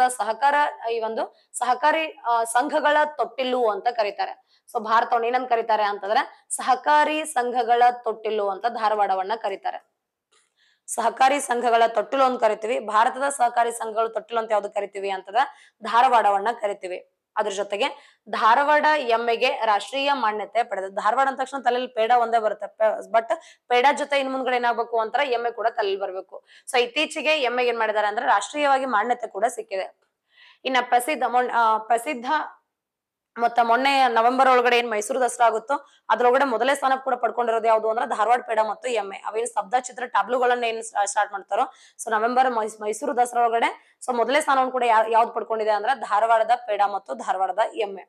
A: ಸಹಕಾರಿ ಸಂಘಗಳ ತೊಟ್ಟಿಲು ಅಂತ ಕರೀತಾರೆ. ಸೊ ಭಾರತವನ್ನು ಏನಂತ ಕರೀತಾರೆ ಅಂತಂದ್ರೆ ಸಹಕಾರಿ ಸಂಘಗಳ ತೊಟ್ಟಿಲು ಅಂತ ಧಾರವಾಡವನ್ನ ಕರೀತಾರೆ. ಸಹಕಾರಿ ಸಂಘಗಳ ತೊಟ್ಟಿಲು ಅಂತ ಕರಿತೀವಿ. ಭಾರತದ ಸಹಕಾರಿ ಸಂಘಗಳ ತೊಟ್ಟಿಲು ಅಂತ ಯಾವ್ದು ಕರಿತೀವಿ ಅಂತಂದ್ರೆ ಧಾರವಾಡವನ್ನ ಕರಿತೀವಿ. ಅದ್ರ ಜೊತೆಗೆ ಧಾರವಾಡ ಎಮ್ಮೆಗೆ ರಾಷ್ಟ್ರೀಯ ಮಾನ್ಯತೆ ಪಡೆದ. ಧಾರವಾಡ ಅಂದ ತಕ್ಷಣ ತಲೆಯಲ್ಲಿ ಪೇಡ ಒಂದೇ ಬರುತ್ತೆ. ಬಟ್ ಪೇಡ ಜೊತೆ ಇನ್ ಮುಂದ್ಗಡೆ ಏನಾಗಬೇಕು ಅಂತಾರೆ ಎಮ್ಮೆ ಕೂಡ ತಲೆಯಲ್ಲಿ ಬರ್ಬೇಕು. ಸೊ ಇತ್ತೀಚೆಗೆ ಎಮ್ಮೆಗೆ ಏನ್ ಮಾಡಿದಾರೆ ಅಂದ್ರೆ ರಾಷ್ಟ್ರೀಯವಾಗಿ ಮಾನ್ಯತೆ ಕೂಡ ಸಿಕ್ಕಿದೆ. ಇನ್ನ ಪ್ರಸಿದ್ಧ ಮತ್ತ ಮೊನ್ನೆ ನವೆಂಬರ್ ಒಳಗಡೆ ಏನ್ ಮೈಸೂರು ದಸರಾ ಆಗುತ್ತೋ ಅದ್ರೊಳಗಡೆ ಮೊದಲೇ ಸ್ಥಾನ ಕೂಡ ಪಡ್ಕೊಂಡಿರೋದು ಯಾವ್ದು ಅಂದ್ರೆ ಧಾರವಾಡ ಪೇಡ ಮತ್ತು ಎಮ್ಮೆ. ಅವೇನು ಸ್ತಬ್ಧ ಚಿತ್ರ ಟ್ಯಾಬ್ಲುಗಳನ್ನ ಏನ್ ಸ್ಟಾರ್ಟ್ ಮಾಡ್ತಾರೋ ಸೊ ನವೆಂಬರ್ ಮೈಸೂರು ದಸರಾ ಒಳಗಡೆ ಸೊ ಮೊದಲೇ ಸ್ಥಾನವನ್ನು ಕೂಡ ಯಾವ್ದು ಪಡ್ಕೊಂಡಿದೆ ಅಂದ್ರೆ ಧಾರವಾಡದ ಪೇಡ ಮತ್ತು ಧಾರವಾಡದ ಎಮ್ಮೆ.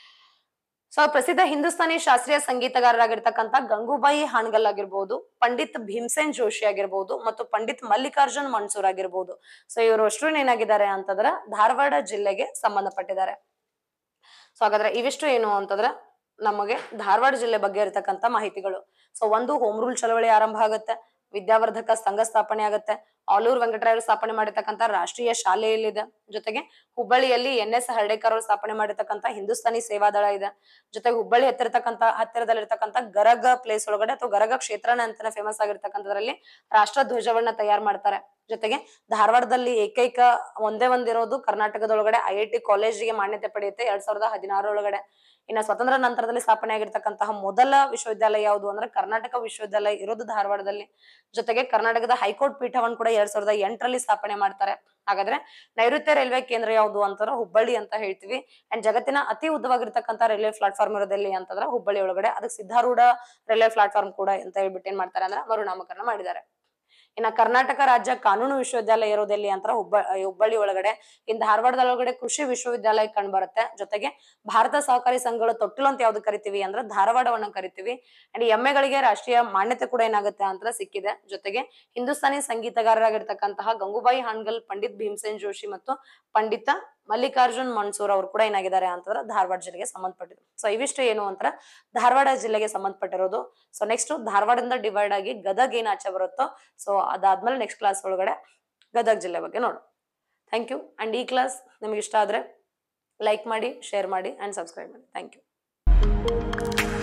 A: ಸೊ ಪ್ರಸಿದ್ಧ ಹಿಂದೂಸ್ತಾನಿ ಶಾಸ್ತ್ರೀಯ ಸಂಗೀತಗಾರರಾಗಿರ್ತಕ್ಕಂಥ ಗಂಗೂಬಾಯಿ ಹಾನ್ಗಲ್ ಆಗಿರ್ಬೋದು, ಪಂಡಿತ್ ಭೀಮ್ಸೇನ್ ಜೋಶಿ ಆಗಿರ್ಬೋದು ಮತ್ತು ಪಂಡಿತ್ ಮಲ್ಲಿಕಾರ್ಜುನ್ ಮನ್ಸೂರ್ ಆಗಿರ್ಬೋದು. ಸೊ ಇವರು ಅಷ್ಟು ಏನಾಗಿದ್ದಾರೆ ಅಂತಂದ್ರೆ ಧಾರವಾಡ ಜಿಲ್ಲೆಗೆ ಸಂಬಂಧಪಟ್ಟಿದ್ದಾರೆ. ಸೊ ಹಾಗಾದ್ರೆ ಇವಿಷ್ಟು ಏನು ಅಂತಂದ್ರೆ ನಮಗೆ ಧಾರವಾಡ ಜಿಲ್ಲೆ ಬಗ್ಗೆ ಇರತಕ್ಕಂತ ಮಾಹಿತಿಗಳು. ಸೊ ಒಂದು ಹೋಮ್ ರೂಲ್ ಚಳವಳಿ ಆರಂಭ ಆಗುತ್ತೆ, ವಿದ್ಯಾವರ್ಧಕ ಸಂಘ ಸ್ಥಾಪನೆ ಆಗುತ್ತೆ, ಆಲೂರು ವೆಂಕಟರಾಯರು ಸ್ಥಾಪನೆ ಮಾಡಿರ್ತಕ್ಕಂಥ ರಾಷ್ಟ್ರೀಯ ಶಾಲೆ ಇಲ್ಲಿದೆ. ಜೊತೆಗೆ ಹುಬ್ಬಳ್ಳಿಯಲ್ಲಿ NS ಹರ್ಡೇಕರ್ ಅವರು ಸ್ಥಾಪನೆ ಮಾಡಿರ್ತಕ್ಕಂಥ ಹಿಂದೂಸ್ತಾನಿ ಸೇವಾದಳ ಇದೆ. ಜೊತೆಗೆ ಹುಬ್ಬಳ್ಳಿ ಹತ್ತಿರದಲ್ಲಿರ್ತಕ್ಕಂಥ ಗರಗ ಪ್ಲೇಸ್ ಒಳಗಡೆ ಅಥವಾ ಗರಗ ಕ್ಷೇತ್ರನ ಅಂತಾನೆ ಫೇಮಸ್ ಆಗಿರ್ತಕ್ಕಂಥದ್ರಲ್ಲಿ ರಾಷ್ಟ್ರ ಧ್ವಜವನ್ನ ತಯಾರು ಮಾಡ್ತಾರೆ. ಜೊತೆಗೆ ಧಾರವಾಡದಲ್ಲಿ ಏಕೈಕ ಒಂದಿರೋದು ಕರ್ನಾಟಕದೊಳಗಡೆ IIT ಕಾಲೇಜಿಗೆ ಮಾನ್ಯತೆ ಪಡೆಯುತ್ತೆ 2016 ಇನ್ನ ಸ್ವತಂತ್ರ ನಂತರದಲ್ಲಿ ಸ್ಥಾಪನೆ ಆಗಿರ್ತಕ್ಕಂತಹ ಮೊದಲ ವಿಶ್ವವಿದ್ಯಾಲಯ ಯಾವುದು ಅಂದ್ರೆ ಕರ್ನಾಟಕ ವಿಶ್ವವಿದ್ಯಾಲಯ ಇರೋದು ಧಾರವಾಡದಲ್ಲಿ. ಜೊತೆಗೆ ಕರ್ನಾಟಕದ ಹೈಕೋರ್ಟ್ ಪೀಠವನ್ನು ಕೂಡ 2008 ಸ್ಥಾಪನೆ ಮಾಡ್ತಾರೆ. ಹಾಗಾದ್ರೆ ನೈಋತ್ಯ ರೈಲ್ವೆ ಕೇಂದ್ರ ಯಾವುದು ಅಂತಂದ್ರೆ ಹುಬ್ಬಳ್ಳಿ ಅಂತ ಹೇಳ್ತೀವಿ. ಅಂಡ್ ಜಗತ್ತಿನ ಅತಿ ಉದ್ದವಾಗಿರ್ತಕ್ಕಂಥ ರೈಲ್ವೆ ಪ್ಲಾಟ್ಫಾರ್ಮ್ ಇರೋದೆಲ್ಲಿ ಅಂತಂದ್ರೆ ಹುಬ್ಬಳ್ಳಿ ಒಳಗಡೆ. ಅದಕ್ಕೆ ಸಿದ್ಧಾರೂಢ ರೈಲ್ವೆ ಪ್ಲಾಟ್ಫಾರ್ಮ್ ಕೂಡ ಅಂತ ಹೇಳ್ಬಿಟ್ಟು ಏನ್ ಮಾಡ್ತಾರೆ ಅಂದ್ರೆ ಮರುನಾಮಕರಣ ಮಾಡಿದ್ದಾರೆ. ಇನ್ನ ಕರ್ನಾಟಕ ರಾಜ್ಯ ಕಾನೂನು ವಿಶ್ವವಿದ್ಯಾಲಯ ಇರೋದೆಲ್ಲಿ ಅಂತ ಹುಬ್ಬಳ್ಳಿ ಒಳಗಡೆ. ಇನ್ ಧಾರವಾಡದೊಳಗಡೆ ಕೃಷಿ ವಿಶ್ವವಿದ್ಯಾಲಯ ಕಂಡು ಬರುತ್ತೆ. ಜೊತೆಗೆ ಭಾರತ ಸಹಕಾರಿ ಸಂಘಗಳ ತೊಟ್ಟಿಲು ಅಂತ ಯಾವ್ದು ಕರಿತೀವಿ ಅಂದ್ರೆ ಧಾರವಾಡವನ್ನ ಕರಿತೀವಿ. ಅಂಡ್ ಎಮ್ಮೆಗಳಿಗೆ ರಾಷ್ಟ್ರೀಯ ಮಾನ್ಯತೆ ಕೂಡ ಏನಾಗುತ್ತೆ ಅಂತ ಸಿಕ್ಕಿದೆ. ಜೊತೆಗೆ ಹಿಂದೂಸ್ತಾನಿ ಸಂಗೀತಗಾರರಾಗಿರ್ತಕ್ಕಂತಹ ಗಂಗೂಬಾಯಿ ಹಾನ್ಗಲ್, ಪಂಡಿತ್ ಭೀಮ್ಸೇನ್ ಜೋಶಿ ಮತ್ತು ಪಂಡಿತ ಮಲ್ಲಿಕಾರ್ಜುನ್ ಮನ್ಸೂರ್ ಅವರು ಕೂಡ ಏನಾಗಿದ್ದಾರೆ ಅಂತಂದ್ರೆ ಧಾರವಾಡ ಜಿಲ್ಲೆಗೆ ಸಂಬಂಧಪಟ್ಟಿದ್ರು. ಸೊ ಇವಿಷ್ಟು ಏನು ಅಂತಾರೆ ಧಾರವಾಡ ಜಿಲ್ಲೆಗೆ ಸಂಬಂಧಪಟ್ಟಿರೋದು. ಸೊ ನೆಕ್ಸ್ಟ್ ಧಾರವಾಡದಿಂದ ಡಿವೈಡ್ ಆಗಿ ಗದಗ್ ಏನ್ ಆಚೆ ಬರುತ್ತೋ ಸೊ ಅದಾದ್ಮೇಲೆ ನೆಕ್ಸ್ಟ್ ಕ್ಲಾಸ್ ಒಳಗಡೆ ಗದಗ್ ಜಿಲ್ಲೆ ಬಗ್ಗೆ ನೋಡು. Thank you. ಅಂಡ್ ಈ ಕ್ಲಾಸ್ ನಿಮ್ಗೆ ಇಷ್ಟ ಆದ್ರೆ ಲೈಕ್ ಮಾಡಿ, ಶೇರ್ ಮಾಡಿ ಅಂಡ್ ಸಬ್ಸ್ಕ್ರೈಬ್ ಮಾಡಿ. Thank you.